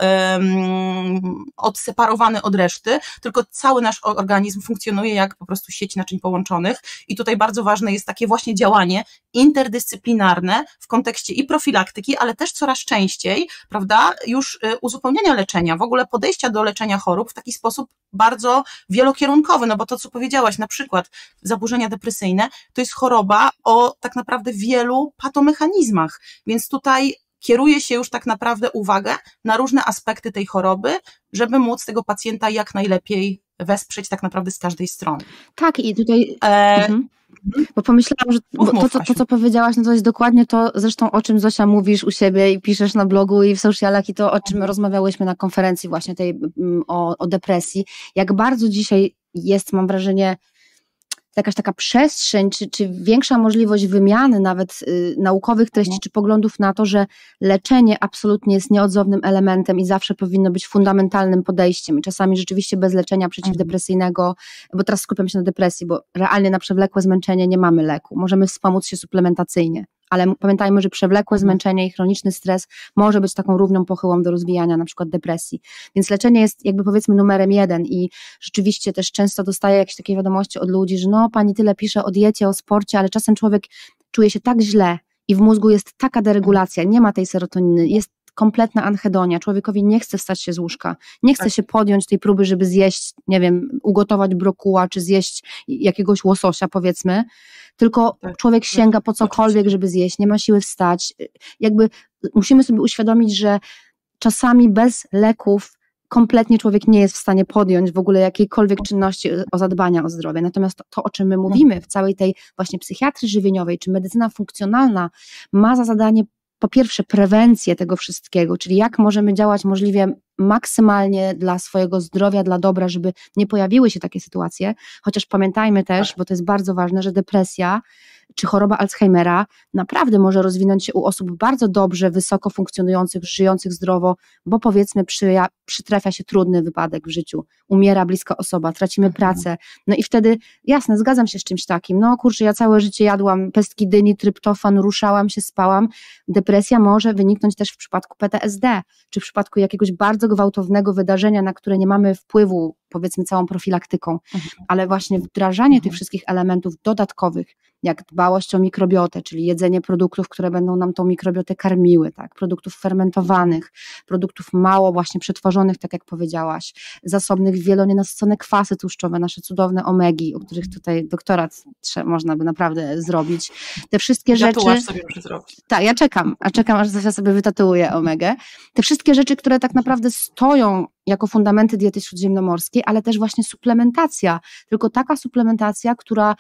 um, odseparowany od reszty, tylko cały nasz organizm funkcjonuje jak po prostu sieć naczyń połączonych i tutaj bardzo ważne jest takie właśnie działanie interdyscyplinarne w kontekście i profilaktyki, ale też coraz częściej, prawda, już uzupełniania leczenia, w ogóle podejścia do leczenia chorób w taki sposób bardzo wielokierunkowy, no bo to, co powiedziałaś, na przykład zaburzenia depresyjne, to jest choroba o tak naprawdę wielu patomechanizmach, więc tutaj kieruje się już tak naprawdę uwagę na różne aspekty tej choroby, żeby móc tego pacjenta jak najlepiej wesprzeć tak naprawdę z każdej strony. Tak i tutaj... E... Mhm. Bo pomyślałam, że to, to, to, co powiedziałaś, no to jest dokładnie to, zresztą o czym Zosia mówisz u siebie i piszesz na blogu i w socialach i to, o czym rozmawiałyśmy na konferencji właśnie tej o, o depresji. Jak bardzo dzisiaj jest, mam wrażenie, jakaś taka przestrzeń, czy, czy większa możliwość wymiany nawet y, naukowych treści, czy poglądów na to, że leczenie absolutnie jest nieodzownym elementem i zawsze powinno być fundamentalnym podejściem. I czasami rzeczywiście bez leczenia przeciwdepresyjnego, bo teraz skupiam się na depresji, bo realnie na przewlekłe zmęczenie nie mamy leku. Możemy wspomóc się suplementacyjnie. Ale pamiętajmy, że przewlekłe zmęczenie i chroniczny stres może być taką równią pochyłą do rozwijania na przykład depresji. Więc leczenie jest jakby powiedzmy numerem jeden i rzeczywiście też często dostaję jakieś takie wiadomości od ludzi, że no pani tyle pisze o diecie, o sporcie, ale czasem człowiek czuje się tak źle i w mózgu jest taka deregulacja, nie ma tej serotoniny, jest kompletna anhedonia, człowiekowi nie chce wstać się z łóżka, nie chce się podjąć tej próby, żeby zjeść, nie wiem, ugotować brokuła, czy zjeść jakiegoś łososia powiedzmy, tylko człowiek sięga po cokolwiek, żeby zjeść, nie ma siły wstać. Jakby musimy sobie uświadomić, że czasami bez leków kompletnie człowiek nie jest w stanie podjąć w ogóle jakiejkolwiek czynności o zadbania o zdrowie. Natomiast to, to, o czym my mówimy w całej tej właśnie psychiatrii żywieniowej, czy medycyna funkcjonalna, ma za zadanie po pierwsze prewencję tego wszystkiego, czyli jak możemy działać możliwie maksymalnie dla swojego zdrowia, dla dobra, żeby nie pojawiły się takie sytuacje, chociaż pamiętajmy też, bo to jest bardzo ważne, że depresja czy choroba Alzheimera naprawdę może rozwinąć się u osób bardzo dobrze, wysoko funkcjonujących, żyjących zdrowo, bo powiedzmy przyja- przytrafia się trudny wypadek w życiu, umiera bliska osoba, tracimy mhm. pracę, no i wtedy jasne, zgadzam się z czymś takim, no kurczę, ja całe życie jadłam pestki dyni, tryptofan, ruszałam się, spałam, depresja może wyniknąć też w przypadku P T S D, czy w przypadku jakiegoś bardzo gwałtownego wydarzenia, na które nie mamy wpływu, powiedzmy całą profilaktyką, mhm. ale właśnie wdrażanie mhm. tych wszystkich elementów dodatkowych, jak dbałość o mikrobiotę, czyli jedzenie produktów, które będą nam tą mikrobiotę karmiły, tak, produktów fermentowanych, produktów mało właśnie przetworzonych, tak jak powiedziałaś, zasobnych w wielonienasycone kwasy tłuszczowe, nasze cudowne omegi, o których tutaj doktorat można by naprawdę zrobić. Te wszystkie rzeczy... Tatuaż sobie muszę zrobić. Tak, ja czekam, a czekam, aż Zosia sobie wytatuuje omegę. Te wszystkie rzeczy, które tak naprawdę stoją jako fundamenty diety śródziemnomorskiej, ale też właśnie suplementacja, tylko taka suplementacja, która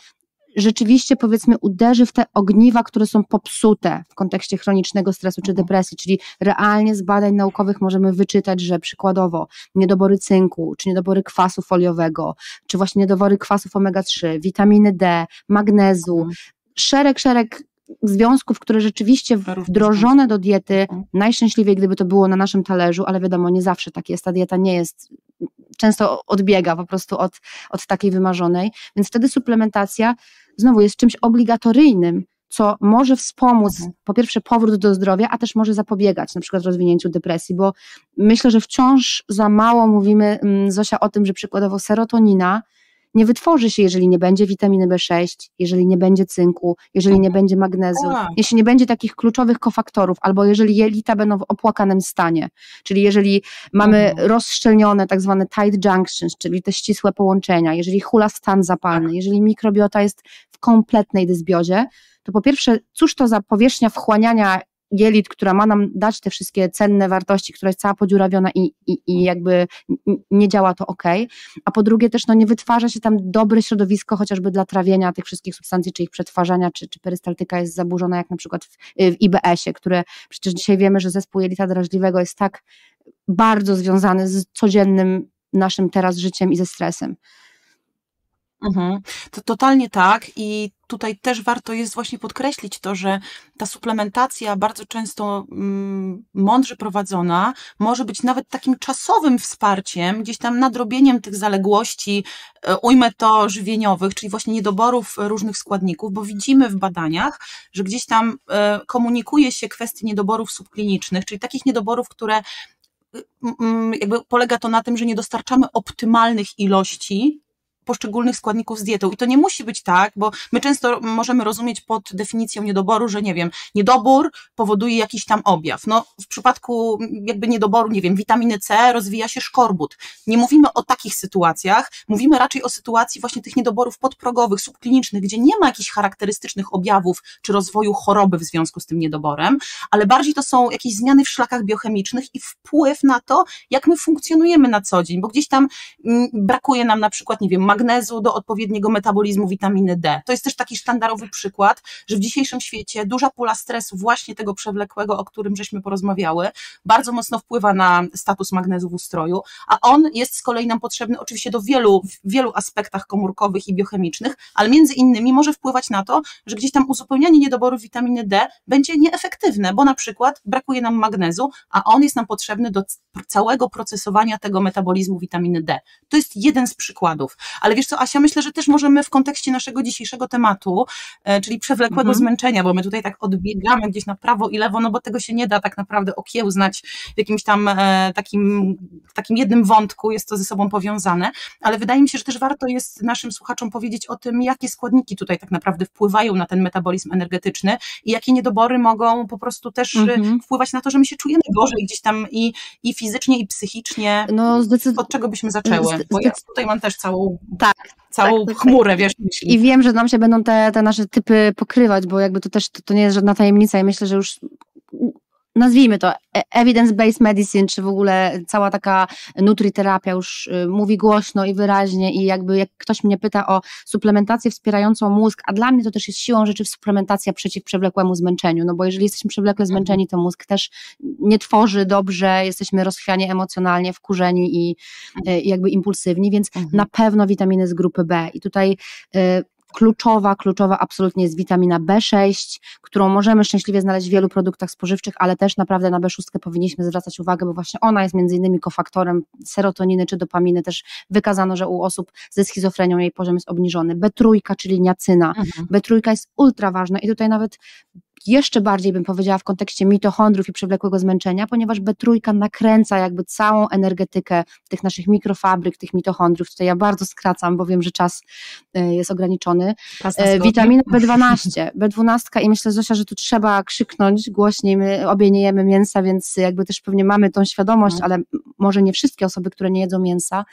rzeczywiście, powiedzmy, uderzy w te ogniwa, które są popsute w kontekście chronicznego stresu czy depresji, czyli realnie z badań naukowych możemy wyczytać, że przykładowo niedobory cynku, czy niedobory kwasu foliowego, czy właśnie niedobory kwasów omega trzy, witaminy D, magnezu, mhm. szereg, szereg związków, które rzeczywiście wdrożone do diety, najszczęśliwiej gdyby to było na naszym talerzu, ale wiadomo, nie zawsze tak jest, ta dieta nie jest, często odbiega po prostu od, od takiej wymarzonej, więc wtedy suplementacja znowu jest czymś obligatoryjnym, co może wspomóc mhm. po pierwsze powrót do zdrowia, a też może zapobiegać na przykład rozwinięciu depresji, bo myślę, że wciąż za mało mówimy, Zosia, o tym, że przykładowo serotonina nie wytworzy się, jeżeli nie będzie witaminy B sześć, jeżeli nie będzie cynku, jeżeli nie będzie magnezu, jeśli nie będzie takich kluczowych kofaktorów, albo jeżeli jelita będą w opłakanym stanie, czyli jeżeli mamy rozszczelnione tak zwane tight junctions, czyli te ścisłe połączenia, jeżeli hula stan zapalny, jeżeli mikrobiota jest w kompletnej dysbiozie, to po pierwsze, cóż to za powierzchnia wchłaniania jelit, która ma nam dać te wszystkie cenne wartości, która jest cała podziurawiona i, i, i jakby nie działa to ok, a po drugie też no, nie wytwarza się tam dobre środowisko chociażby dla trawienia tych wszystkich substancji, czy ich przetwarzania, czy, czy perystaltyka jest zaburzona, jak na przykład w, w I B S-ie, które przecież dzisiaj wiemy, że zespół jelita drażliwego jest tak bardzo związany z codziennym naszym teraz życiem i ze stresem. Mhm. To totalnie tak i tutaj też warto jest właśnie podkreślić to, że ta suplementacja bardzo często mm, mądrze prowadzona może być nawet takim czasowym wsparciem, gdzieś tam nadrobieniem tych zaległości, e, ujmę to żywieniowych, czyli właśnie niedoborów różnych składników, bo widzimy w badaniach, że gdzieś tam e, komunikuje się kwestie niedoborów subklinicznych, czyli takich niedoborów, które mm, jakby polega to na tym, że nie dostarczamy optymalnych ilości poszczególnych składników z dietą. I to nie musi być tak, bo my często możemy rozumieć pod definicją niedoboru, że nie wiem, niedobór powoduje jakiś tam objaw. No w przypadku jakby niedoboru, nie wiem, witaminy C rozwija się szkorbut. Nie mówimy o takich sytuacjach, mówimy raczej o sytuacji właśnie tych niedoborów podprogowych, subklinicznych, gdzie nie ma jakichś charakterystycznych objawów czy rozwoju choroby w związku z tym niedoborem, ale bardziej to są jakieś zmiany w szlakach biochemicznych i wpływ na to, jak my funkcjonujemy na co dzień, bo gdzieś tam mm, brakuje nam na przykład, nie wiem, magnezu do odpowiedniego metabolizmu witaminy D. To jest też taki sztandarowy przykład, że w dzisiejszym świecie duża pula stresu właśnie tego przewlekłego, o którym żeśmy porozmawiały, bardzo mocno wpływa na status magnezu w ustroju, a on jest z kolei nam potrzebny oczywiście do wielu, w wielu aspektach komórkowych i biochemicznych, ale między innymi może wpływać na to, że gdzieś tam uzupełnianie niedoborów witaminy D będzie nieefektywne, bo na przykład brakuje nam magnezu, a on jest nam potrzebny do całego procesowania tego metabolizmu witaminy D. To jest jeden z przykładów. Ale wiesz co, Asia, myślę, że też możemy w kontekście naszego dzisiejszego tematu, czyli przewlekłego mhm. zmęczenia, bo my tutaj tak odbiegamy gdzieś na prawo i lewo, no bo tego się nie da tak naprawdę okiełznać w jakimś tam e, takim, takim jednym wątku, jest to ze sobą powiązane, ale wydaje mi się, że też warto jest naszym słuchaczom powiedzieć o tym, jakie składniki tutaj tak naprawdę wpływają na ten metabolizm energetyczny i jakie niedobory mogą po prostu też mhm. wpływać na to, że my się czujemy gorzej gdzieś tam i, i fizycznie, i psychicznie. No, zdecyd... Od czego byśmy zaczęły? Bo ja tutaj mam też całą Tak, całą tak, chmurę, tak. wiesz, myśli. I wiem, że nam się będą te, te nasze typy pokrywać, bo jakby to też to, to nie jest żadna tajemnica i myślę, że już nazwijmy to evidence-based medicine, czy w ogóle cała taka nutriterapia już mówi głośno i wyraźnie i jakby jak ktoś mnie pyta o suplementację wspierającą mózg, a dla mnie to też jest siłą rzeczy suplementacja przeciw przewlekłemu zmęczeniu, no bo jeżeli jesteśmy przewlekle zmęczeni, to mózg też nie tworzy dobrze, jesteśmy rozchwiani emocjonalnie, wkurzeni i, i jakby impulsywni, więc mhm. na pewno witaminy z grupy B i tutaj y, Kluczowa, kluczowa absolutnie jest witamina B sześć, którą możemy szczęśliwie znaleźć w wielu produktach spożywczych, ale też naprawdę na B sześć powinniśmy zwracać uwagę, bo właśnie ona jest między innymi kofaktorem serotoniny czy dopaminy. Też wykazano, że u osób ze schizofrenią jej poziom jest obniżony. B trzy, czyli niacyna. Mhm. B trzy jest ultra ważna i tutaj nawet jeszcze bardziej bym powiedziała w kontekście mitochondriów i przewlekłego zmęczenia, ponieważ B trzy nakręca jakby całą energetykę tych naszych mikrofabryk, tych mitochondriów. Tutaj ja bardzo skracam, bo wiem, że czas jest ograniczony. Witamina B dwanaście. B dwanaście i myślę, Zosia, że tu trzeba krzyknąć głośniej. My obie nie jemy mięsa, więc jakby też pewnie mamy tą świadomość, ale może nie wszystkie osoby, które nie jedzą mięsa.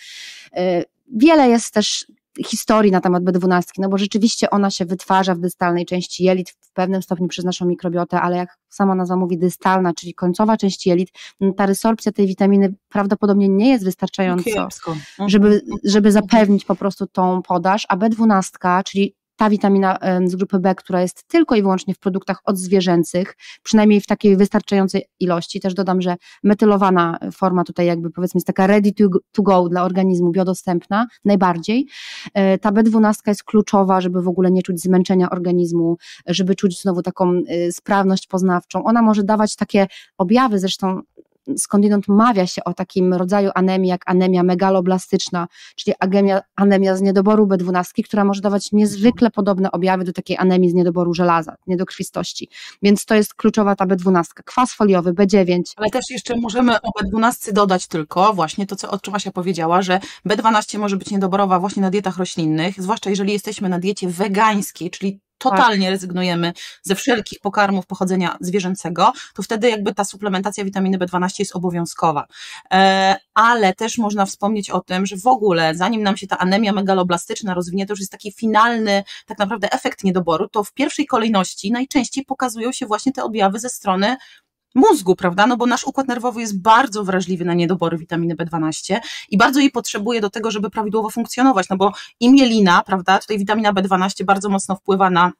Wiele jest też historii na temat B dwanaście, no bo rzeczywiście ona się wytwarza w dystalnej części jelit w pewnym stopniu przez naszą mikrobiotę, ale jak sama nazwa mówi dystalna, czyli końcowa część jelit, ta resorpcja tej witaminy prawdopodobnie nie jest wystarczająca, żeby, żeby zapewnić po prostu tą podaż, a B dwanaście, czyli ta witamina z grupy B, która jest tylko i wyłącznie w produktach odzwierzęcych, przynajmniej w takiej wystarczającej ilości. Też dodam, że metylowana forma tutaj jakby powiedzmy jest taka ready to, to go dla organizmu, biodostępna najbardziej. Ta B dwanaście jest kluczowa, żeby w ogóle nie czuć zmęczenia organizmu, żeby czuć znowu taką sprawność poznawczą. Ona może dawać takie objawy, zresztą skądinąd mawia się o takim rodzaju anemii jak anemia megaloblastyczna, czyli anemia, anemia z niedoboru B dwanaście, która może dawać niezwykle podobne objawy do takiej anemii z niedoboru żelaza, niedokrwistości. Więc to jest kluczowa ta B dwanaście. Kwas foliowy, B dziewięć. Ale też jeszcze możemy o B dwanaście dodać tylko właśnie to, co, o czym Asia powiedziała, że B dwanaście może być niedoborowa właśnie na dietach roślinnych, zwłaszcza jeżeli jesteśmy na diecie wegańskiej, czyli totalnie tak. rezygnujemy ze wszelkich pokarmów pochodzenia zwierzęcego, to wtedy jakby ta suplementacja witaminy B dwanaście jest obowiązkowa. E, ale też można wspomnieć o tym, że w ogóle zanim nam się ta anemia megaloblastyczna rozwinie, to już jest taki finalny tak naprawdę efekt niedoboru, to w pierwszej kolejności najczęściej pokazują się właśnie te objawy ze strony mózgu, prawda, no bo nasz układ nerwowy jest bardzo wrażliwy na niedobory witaminy B dwanaście i bardzo jej potrzebuje do tego, żeby prawidłowo funkcjonować, no bo i mielina, prawda, tutaj witamina B dwanaście bardzo mocno wpływa na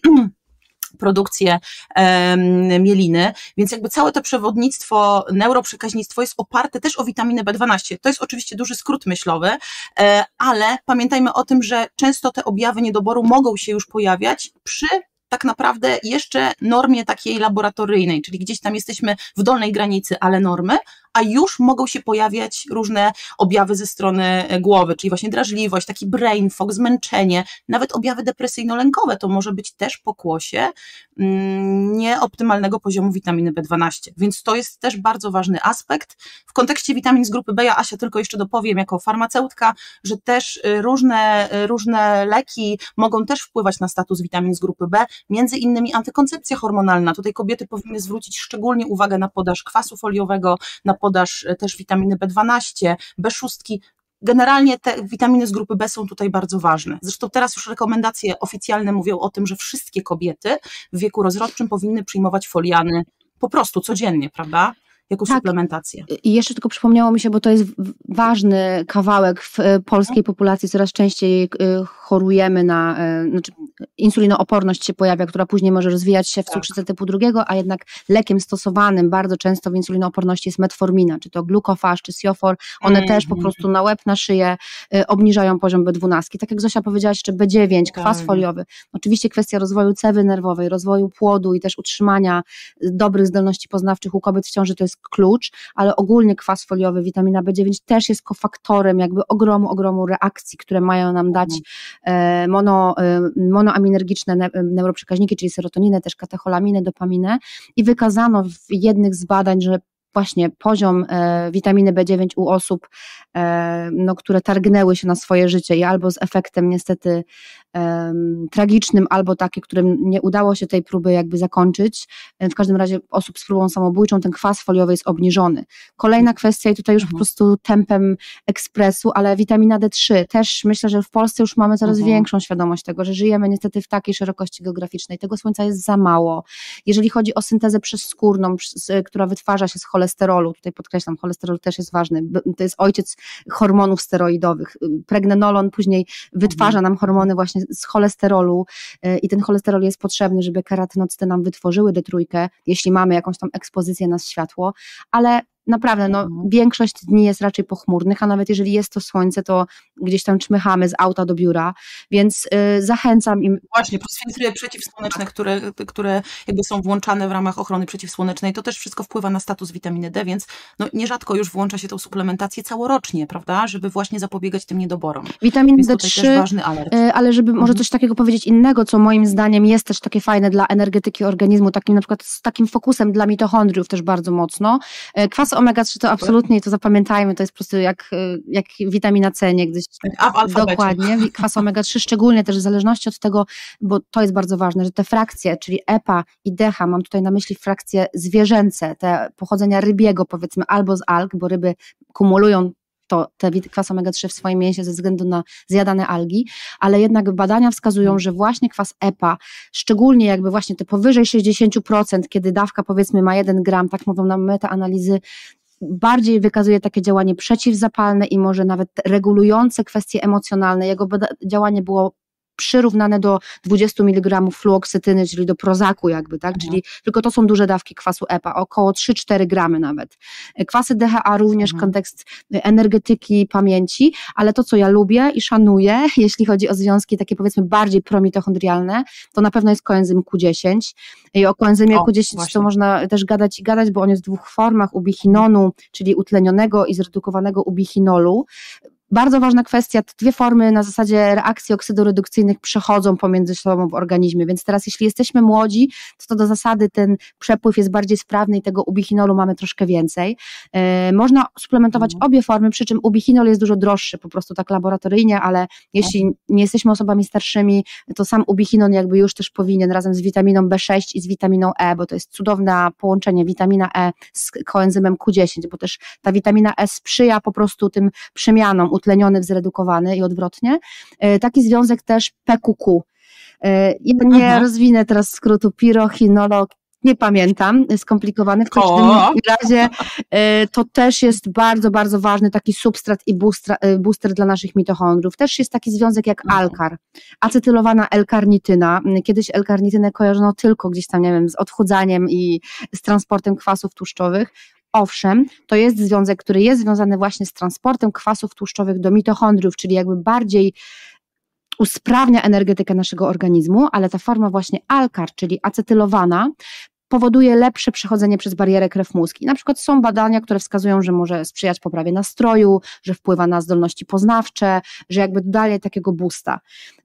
produkcję e, mieliny, więc jakby całe to przewodnictwo, neuroprzekaźnictwo jest oparte też o witaminę B dwanaście. To jest oczywiście duży skrót myślowy, e, ale pamiętajmy o tym, że często te objawy niedoboru mogą się już pojawiać przy tak naprawdę jeszcze normie takiej laboratoryjnej, czyli gdzieś tam jesteśmy w dolnej granicy, ale normy, a już mogą się pojawiać różne objawy ze strony głowy, czyli właśnie drażliwość, taki brain fog, zmęczenie, nawet objawy depresyjno-lękowe, to może być też pokłosie mm, nieoptymalnego poziomu witaminy B dwanaście, więc to jest też bardzo ważny aspekt. W kontekście witamin z grupy B, ja Asia tylko jeszcze dopowiem jako farmaceutka, że też różne, różne leki mogą też wpływać na status witamin z grupy B, między innymi antykoncepcja hormonalna. Tutaj kobiety powinny zwrócić szczególnie uwagę na podaż kwasu foliowego, na podaż też witaminy B dwanaście, B sześć. Generalnie te witaminy z grupy B są tutaj bardzo ważne. Zresztą teraz już rekomendacje oficjalne mówią o tym, że wszystkie kobiety w wieku rozrodczym powinny przyjmować foliany po prostu codziennie, prawda? Jako tak, suplementację. I jeszcze tylko przypomniało mi się, bo to jest ważny kawałek w polskiej populacji, coraz częściej chorujemy na, znaczy insulinooporność się pojawia, która później może rozwijać się w cukrzycę typu drugiego, a jednak lekiem stosowanym bardzo często w insulinooporności jest metformina, czy to glucophage, czy siofor, one mm. też po prostu na łeb, na szyję obniżają poziom B dwanaście. Tak jak Zosia powiedziała, jeszcze B dziewięć, kwas foliowy. Oczywiście kwestia rozwoju cewy nerwowej, rozwoju płodu i też utrzymania dobrych zdolności poznawczych u kobiet w ciąży to jest klucz, ale ogólnie kwas foliowy, witamina B dziewięć też jest kofaktorem jakby ogromu, ogromu reakcji, które mają nam dać e, mono, e, monoaminergiczne ne, neuroprzekaźniki, czyli serotoninę, też katecholaminę, dopaminę i wykazano w jednych z badań, że właśnie poziom e, witaminy B dziewięć u osób, e, no, które targnęły się na swoje życie i albo z efektem niestety e, tragicznym, albo takie, którym nie udało się tej próby jakby zakończyć, e, w każdym razie osób z próbą samobójczą, ten kwas foliowy jest obniżony. Kolejna kwestia i tutaj już mhm. po prostu tempem ekspresu, ale witamina D trzy, też myślę, że w Polsce już mamy coraz mhm. większą świadomość tego, że żyjemy niestety w takiej szerokości geograficznej, tego słońca jest za mało. Jeżeli chodzi o syntezę przezskórną, która wytwarza się z cholesterolu, tutaj podkreślam, cholesterol też jest ważny, to jest ojciec hormonów steroidowych. Pregnenolon później wytwarza nam hormony właśnie z cholesterolu i ten cholesterol jest potrzebny, żeby keratynocyty nam wytworzyły D trzy, jeśli mamy jakąś tam ekspozycję na światło, ale naprawdę, no, mhm. większość dni jest raczej pochmurnych, a nawet jeżeli jest to słońce, to gdzieś tam czmychamy z auta do biura, więc y, zachęcam im. Właśnie, plus filtry przeciwsłoneczne, które, które jakby są włączane w ramach ochrony przeciwsłonecznej, to też wszystko wpływa na status witaminy D, więc no, nierzadko już włącza się tą suplementację całorocznie, prawda, żeby właśnie zapobiegać tym niedoborom. Witamin D trzy, też ważny alert. Y, ale żeby mhm. może coś takiego powiedzieć innego, co moim zdaniem jest też takie fajne dla energetyki organizmu, takim na przykład z takim fokusem dla mitochondriów też bardzo mocno. Y, kwas omega trzy to absolutnie, to zapamiętajmy, to jest po prostu jak, jak witamina C, nie gdzieś. A w alfabecie. Dokładnie, kwas omega trzy, szczególnie też w zależności od tego, bo to jest bardzo ważne, że te frakcje, czyli E P A i D H A, mam tutaj na myśli frakcje zwierzęce, te pochodzenia rybiego powiedzmy, albo z alg, bo ryby kumulują to te kwas omega trzy w swoim mięsie ze względu na zjadane algi, ale jednak badania wskazują, że właśnie kwas E P A, szczególnie jakby właśnie te powyżej sześćdziesiąt procent, kiedy dawka powiedzmy ma jeden gram, tak mówią nam metaanalizy, bardziej wykazuje takie działanie przeciwzapalne i może nawet regulujące kwestie emocjonalne. Jego działanie było przyrównane do dwudziestu miligramów fluoksytyny, czyli do prozaku jakby, tak, mhm. czyli tylko to są duże dawki kwasu E P A, około trzy cztery gramy nawet. Kwasy D H A również mhm. kontekst energetyki, pamięci, ale to, co ja lubię i szanuję, jeśli chodzi o związki takie powiedzmy bardziej promitochondrialne, to na pewno jest koenzym Q dziesięć i o koenzymie o, Q dziesięć właśnie. To można też gadać i gadać, bo on jest w dwóch formach, ubichinonu, czyli utlenionego i zredukowanego ubichinolu. Bardzo ważna kwestia, te dwie formy na zasadzie reakcji oksydoredukcyjnych przechodzą pomiędzy sobą w organizmie, więc teraz jeśli jesteśmy młodzi, to, to do zasady ten przepływ jest bardziej sprawny i tego ubichinolu mamy troszkę więcej. Yy, można suplementować mhm. obie formy, przy czym ubichinol jest dużo droższy, po prostu tak laboratoryjnie, ale jeśli nie jesteśmy osobami starszymi, to sam ubichinol jakby już też powinien razem z witaminą B sześć i z witaminą E, bo to jest cudowne połączenie witamina E z koenzymem Q dziesięć, bo też ta witamina E sprzyja po prostu tym przemianom, utleniony w zredukowany i odwrotnie. Taki związek też P Q Q. Ja nie Aha. rozwinę teraz skrótu pirochinolo, nie pamiętam, skomplikowany, w każdym razie to też jest bardzo, bardzo ważny taki substrat i booster, booster dla naszych mitochondriów. Też jest taki związek jak alkar, acetylowana L-karnityna. Kiedyś L-karnitynę kojarzono tylko gdzieś tam, nie wiem, z odchudzaniem i z transportem kwasów tłuszczowych. Owszem, to jest związek, który jest związany właśnie z transportem kwasów tłuszczowych do mitochondriów, czyli jakby bardziej usprawnia energetykę naszego organizmu, ale ta forma właśnie alkar, czyli acetylowana, powoduje lepsze przechodzenie przez barierę krew-mózg. I na przykład są badania, które wskazują, że może sprzyjać poprawie nastroju, że wpływa na zdolności poznawcze, że jakby daje takiego boosta.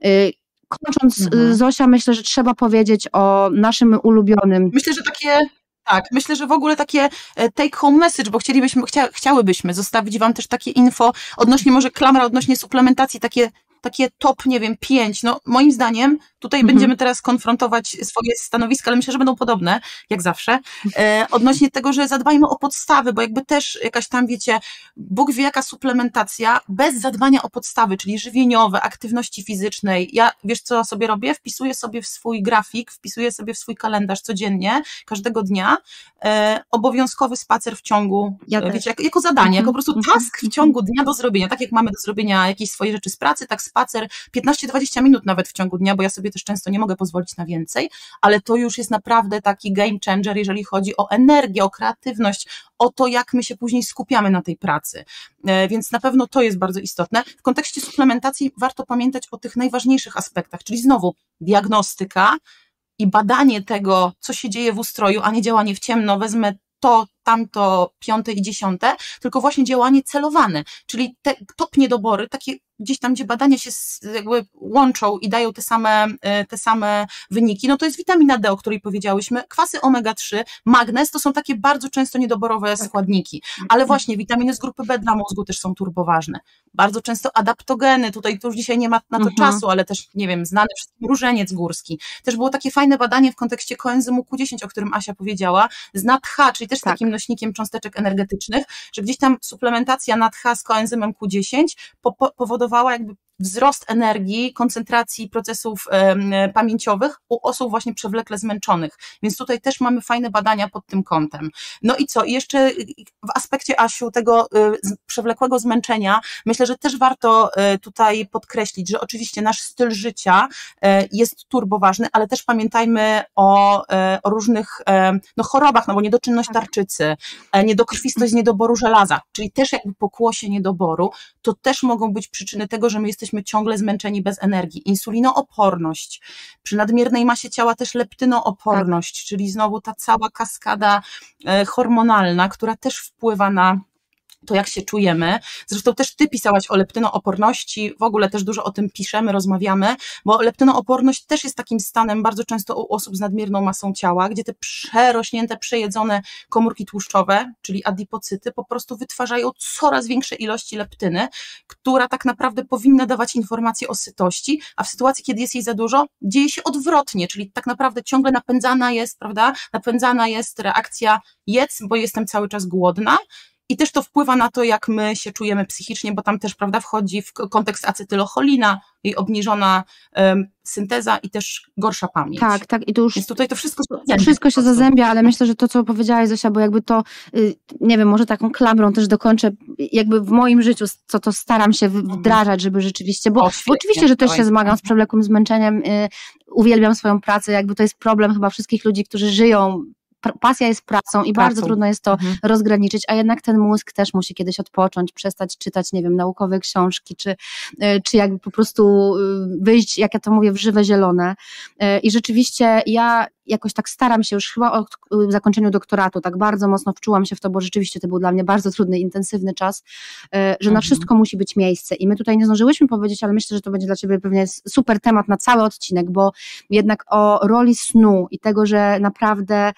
Kończąc, mhm. Zosia, myślę, że trzeba powiedzieć o naszym ulubionym... Myślę, że takie... Tak, myślę, że w ogóle takie take home message, bo chcielibyśmy, chcia, chciałybyśmy zostawić wam też takie info odnośnie może klamra, odnośnie suplementacji, takie, takie top, nie wiem, pięć. No moim zdaniem tutaj mhm. będziemy teraz konfrontować swoje stanowiska, ale myślę, że będą podobne, jak zawsze, e, odnośnie tego, że zadbajmy o podstawy, bo jakby też jakaś tam, wiecie, Bóg wie jaka suplementacja bez zadbania o podstawy, czyli żywieniowe, aktywności fizycznej. Ja, wiesz co sobie robię? Wpisuję sobie w swój grafik, wpisuję sobie w swój kalendarz codziennie, każdego dnia, e, obowiązkowy spacer w ciągu, ja wiecie, jako, jako zadanie, jako po prostu task w ciągu dnia do zrobienia, tak jak mamy do zrobienia jakieś swoje rzeczy z pracy, tak spacer piętnaście dwadzieścia minut nawet w ciągu dnia, bo ja sobie też często nie mogę pozwolić na więcej, ale to już jest naprawdę taki game changer, jeżeli chodzi o energię, o kreatywność, o to, jak my się później skupiamy na tej pracy. Więc na pewno to jest bardzo istotne. W kontekście suplementacji warto pamiętać o tych najważniejszych aspektach, czyli znowu diagnostyka i badanie tego, co się dzieje w ustroju, a nie działanie w ciemno, wezmę to, tamto, piąte i dziesiąte, tylko właśnie działanie celowane, czyli te top niedobory, takie gdzieś tam, gdzie badania się jakby łączą i dają te same, te same wyniki, no to jest witamina D, o której powiedziałyśmy, kwasy omega trzy, magnez, to są takie bardzo często niedoborowe składniki, ale właśnie witaminy z grupy B dla mózgu też są turboważne. Bardzo często adaptogeny, tutaj to już dzisiaj nie ma na to mhm. czasu, ale też, nie wiem, znany wszystkim różeniec górski. Też było takie fajne badanie w kontekście koenzymu Q dziesięć, o którym Asia powiedziała, z N A D H, czyli też tak. takim nośnikiem cząsteczek energetycznych, że gdzieś tam suplementacja N A D H z koenzymem Q dziesięć po, po, powodowała jakby wzrost energii, koncentracji procesów e, pamięciowych u osób właśnie przewlekle zmęczonych. Więc tutaj też mamy fajne badania pod tym kątem. No i co? I jeszcze w aspekcie, Asiu, tego e, przewlekłego zmęczenia, myślę, że też warto e, tutaj podkreślić, że oczywiście nasz styl życia e, jest turbo ważny, ale też pamiętajmy o, e, o różnych e, no, chorobach, no bo niedoczynność tarczycy, e, niedokrwistość z niedoboru żelaza, czyli też jakby pokłosie niedoboru, to też mogą być przyczyny tego, że my jesteśmy jesteśmy ciągle zmęczeni bez energii. Insulinooporność, przy nadmiernej masie ciała też leptynooporność, tak. czyli znowu ta cała kaskada hormonalna, która też wpływa na to, jak się czujemy. Zresztą też ty pisałaś o leptynooporności, w ogóle też dużo o tym piszemy, rozmawiamy, bo leptynooporność też jest takim stanem bardzo często u osób z nadmierną masą ciała, gdzie te przerośnięte, przejedzone komórki tłuszczowe, czyli adipocyty, po prostu wytwarzają coraz większe ilości leptyny, która tak naprawdę powinna dawać informacje o sytości, a w sytuacji, kiedy jest jej za dużo, dzieje się odwrotnie, czyli tak naprawdę ciągle napędzana jest, prawda, napędzana jest reakcja jedz, bo jestem cały czas głodna. I też to wpływa na to, jak my się czujemy psychicznie, bo tam też, prawda, wchodzi w kontekst acetylocholina, i obniżona um, synteza i też gorsza pamięć. Tak, tak. I to już Więc tutaj to wszystko się zazębia. Wszystko się zazębia, ale myślę, że to, co powiedziałaś, Zosia, bo jakby to, nie wiem, może taką klamrą też dokończę, jakby w moim życiu, co to staram się wdrażać, żeby rzeczywiście, bo, o, bo oczywiście, że też się zmagam z przewlekłym zmęczeniem, uwielbiam swoją pracę, jakby to jest problem chyba wszystkich ludzi, którzy żyją. Pasja jest pracą i pracą. Bardzo trudno jest to mhm. rozgraniczyć, a jednak ten mózg też musi kiedyś odpocząć, przestać czytać, nie wiem, naukowe książki, czy, czy jakby po prostu wyjść, jak ja to mówię, w żywe zielone. I rzeczywiście ja jakoś tak staram się już chyba o zakończeniu doktoratu, tak bardzo mocno wczułam się w to, bo rzeczywiście to był dla mnie bardzo trudny, intensywny czas, że mhm. na wszystko musi być miejsce i my tutaj nie zdążyłyśmy powiedzieć, ale myślę, że to będzie dla Ciebie pewnie super temat na cały odcinek, bo jednak o roli snu i tego, że naprawdę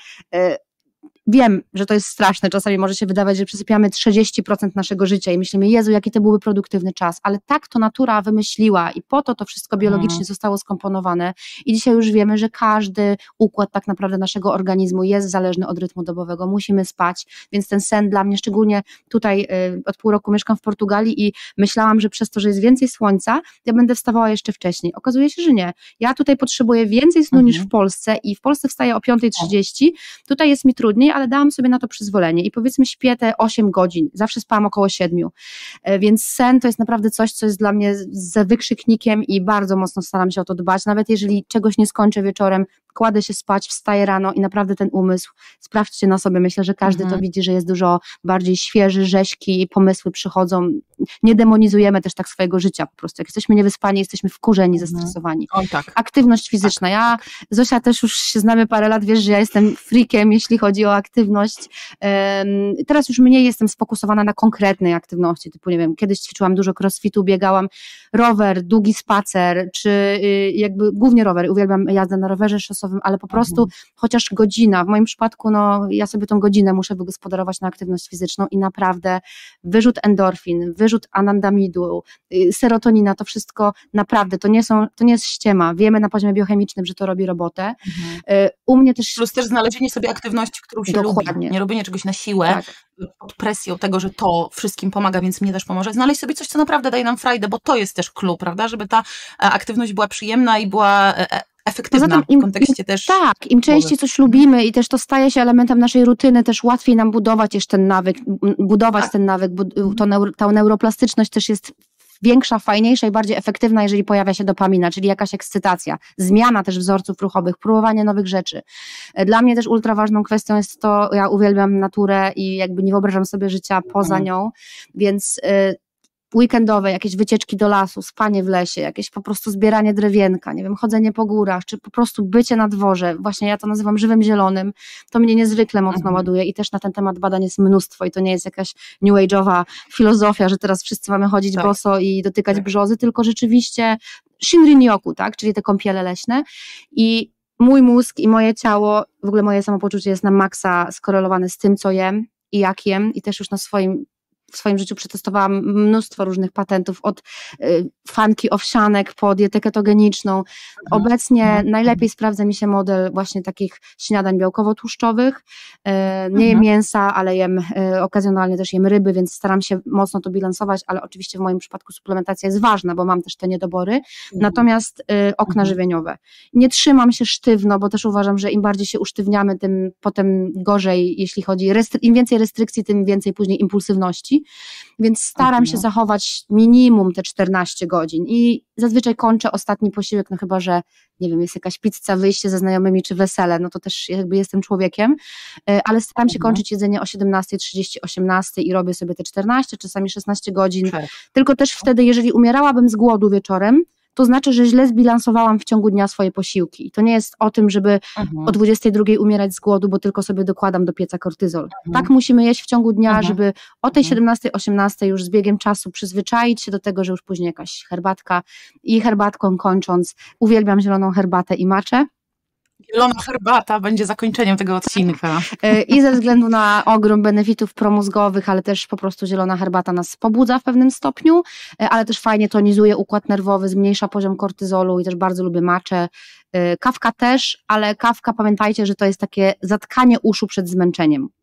wiem, że to jest straszne, czasami może się wydawać, że przysypiamy trzydzieści procent naszego życia i myślimy, Jezu, jaki to byłby produktywny czas, ale tak to natura wymyśliła i po to to wszystko biologicznie hmm. zostało skomponowane i dzisiaj już wiemy, że każdy układ tak naprawdę naszego organizmu jest zależny od rytmu dobowego, musimy spać, więc ten sen dla mnie, szczególnie tutaj y, od pół roku mieszkam w Portugalii i myślałam, że przez to, że jest więcej słońca, ja będę wstawała jeszcze wcześniej. Okazuje się, że nie. Ja tutaj potrzebuję więcej snu hmm. niż w Polsce i w Polsce wstaję o piąta trzydzieści, tutaj jest mi trudniej, ale dałam sobie na to przyzwolenie i powiedzmy śpię te osiem godzin, zawsze spałam około siedmiu, więc sen to jest naprawdę coś, co jest dla mnie z wykrzyknikiem i bardzo mocno staram się o to dbać, nawet jeżeli czegoś nie skończę wieczorem, kładę się spać, wstaję rano i naprawdę ten umysł, sprawdźcie na sobie, myślę, że każdy mhm. to widzi, że jest dużo bardziej świeży, rzeźki, pomysły przychodzą, nie demonizujemy też tak swojego życia po prostu, jak jesteśmy niewyspani, jesteśmy wkurzeni, mhm. zestresowani. Oj, tak. Aktywność fizyczna, tak, ja, tak. Zosia, też już się znamy parę lat, wiesz, że ja jestem freakiem, jeśli chodzi o aktywność, um, teraz już mniej jestem sfokusowana na konkretnej aktywności, typu nie wiem, kiedyś ćwiczyłam dużo crossfitu, biegałam, rower, długi spacer, czy y, jakby głównie rower, uwielbiam jazdę na rowerze szosowym, ale po prostu mhm. chociaż godzina, w moim przypadku no ja sobie tą godzinę muszę wygospodarować na aktywność fizyczną i naprawdę wyrzut endorfin, wyrzut anandamidu, y, serotonina, to wszystko naprawdę, to nie są, to nie jest ściema, wiemy na poziomie biochemicznym, że to robi robotę. Mhm. Y, u mnie też... Plus też znalezienie sobie aktywności, którą się Dokładnie. lubi, nie robienie czegoś na siłę, tak. pod presją tego, że to wszystkim pomaga, więc mnie też pomoże, znaleźć sobie coś, co naprawdę daje nam frajdę, bo to jest też clue, prawda, żeby ta aktywność była przyjemna i była efektywna im, w kontekście im, też... Tak, im częściej coś lubimy i też to staje się elementem naszej rutyny, też łatwiej nam budować jeszcze ten nawyk, budować tak. ten nawyk, to neuro, ta neuroplastyczność też jest większa, fajniejsza i bardziej efektywna, jeżeli pojawia się dopamina, czyli jakaś ekscytacja, zmiana też wzorców ruchowych, próbowanie nowych rzeczy. Dla mnie też ultra ważną kwestią jest to, ja uwielbiam naturę i jakby nie wyobrażam sobie życia poza nią, więc y, weekendowe, jakieś wycieczki do lasu, spanie w lesie, jakieś po prostu zbieranie drewienka, nie wiem, chodzenie po górach, czy po prostu bycie na dworze, właśnie ja to nazywam żywym zielonym, to mnie niezwykle mocno mhm. ładuje i też na ten temat badań jest mnóstwo i to nie jest jakaś new age'owa filozofia, że teraz wszyscy mamy chodzić tak. boso i dotykać tak. brzozy, tylko rzeczywiście Shinrin-yoku, tak, czyli te kąpiele leśne i mój mózg i moje ciało, w ogóle moje samopoczucie jest na maksa skorelowane z tym, co jem i jak jem i też już na swoim w swoim życiu przetestowałam mnóstwo różnych patentów, od y, fanki owsianek po dietę ketogeniczną. Obecnie mhm. najlepiej sprawdza mi się model właśnie takich śniadań białkowo-tłuszczowych. Y, nie mhm. jem mięsa, ale jem, y, okazjonalnie też jem ryby, więc staram się mocno to bilansować, ale oczywiście w moim przypadku suplementacja jest ważna, bo mam też te niedobory. Mhm. Natomiast y, okna mhm. żywieniowe. Nie trzymam się sztywno, bo też uważam, że im bardziej się usztywniamy, tym potem gorzej, jeśli chodzi, restry- im więcej restrykcji, tym więcej później impulsywności. Więc staram się zachować minimum te czternaście godzin i zazwyczaj kończę ostatni posiłek, no chyba, że nie wiem, jest jakaś pizza, wyjście ze znajomymi czy wesele, no to też jakby jestem człowiekiem, ale staram się mhm. kończyć jedzenie o siedemnasta trzydzieści, osiemnasta i robię sobie te czternaście, czasami szesnaście godzin, tak. tylko też wtedy, jeżeli umierałabym z głodu wieczorem, to znaczy, że źle zbilansowałam w ciągu dnia swoje posiłki. I to nie jest o tym, żeby mhm. o dwudziestej drugiej umierać z głodu, bo tylko sobie dokładam do pieca kortyzol. Mhm. Tak musimy jeść w ciągu dnia, mhm. żeby o tej siedemnastej, osiemnastej już z biegiem czasu przyzwyczaić się do tego, że już później jakaś herbatka i herbatką kończąc, uwielbiam zieloną herbatę i matchę. Zielona herbata będzie zakończeniem tego odcinka. I ze względu na ogrom benefitów promózgowych, ale też po prostu zielona herbata nas pobudza w pewnym stopniu, ale też fajnie tonizuje układ nerwowy, zmniejsza poziom kortyzolu i też bardzo lubię matchę. Kawka też, ale kawka, pamiętajcie, że to jest takie zatkanie uszu przed zmęczeniem.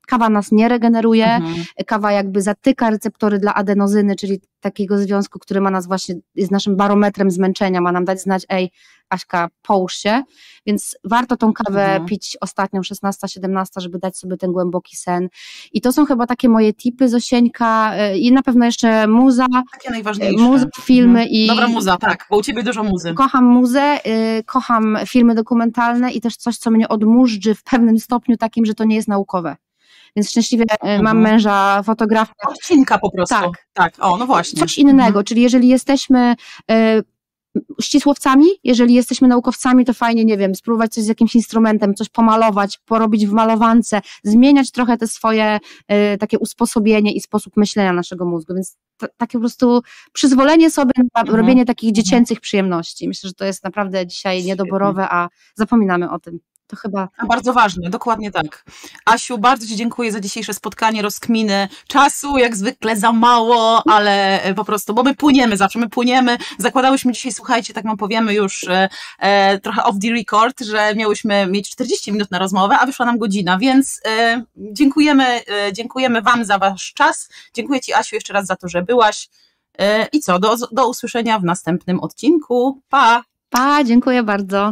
Kawa nas nie regeneruje, Mhm. kawa jakby zatyka receptory dla adenozyny, czyli takiego związku, który ma nas właśnie, jest naszym barometrem zmęczenia, ma nam dać znać, ej, Aśka, połóż się, więc warto tą kawę Mhm. pić ostatnią, szesnasta, siedemnasta, żeby dać sobie ten głęboki sen. I to są chyba takie moje tipy, Zosieńka, i na pewno jeszcze muza, Takie najważniejsze. muza, filmy Mhm. i... Dobra muza, tak, bo u ciebie dużo muzy. Kocham muzę, y, kocham filmy dokumentalne i też coś, co mnie odmurzczy w pewnym stopniu takim, że to nie jest naukowe. Więc szczęśliwie y, Mhm. mam męża fotografa. Odcinka po prostu. Tak. Tak, o, no właśnie. Coś innego, Mhm. czyli jeżeli jesteśmy y, ścisłowcami, jeżeli jesteśmy naukowcami, to fajnie, nie wiem, spróbować coś z jakimś instrumentem, coś pomalować, porobić w malowance, zmieniać trochę te swoje y, takie usposobienie i sposób myślenia naszego mózgu, więc to, takie po prostu przyzwolenie sobie na Mhm. robienie takich dziecięcych przyjemności. Myślę, że to jest naprawdę dzisiaj niedoborowe, a zapominamy o tym. To chyba... A bardzo ważne, dokładnie tak. Asiu, bardzo Ci dziękuję za dzisiejsze spotkanie, rozkminy. Czasu jak zwykle za mało, ale po prostu, bo my płyniemy zawsze, my płyniemy. Zakładałyśmy dzisiaj, słuchajcie, tak wam powiemy już e, e, trochę off the record, że miałyśmy mieć czterdzieści minut na rozmowę, a wyszła nam godzina, więc e, dziękujemy, e, dziękujemy Wam za Wasz czas. Dziękuję Ci, Asiu, jeszcze raz za to, że byłaś. E, I co, do, do usłyszenia w następnym odcinku. Pa! Pa, dziękuję bardzo.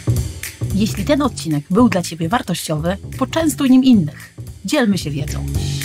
Jeśli ten odcinek był dla Ciebie wartościowy, poczęstuj nim innych. Dzielmy się wiedzą.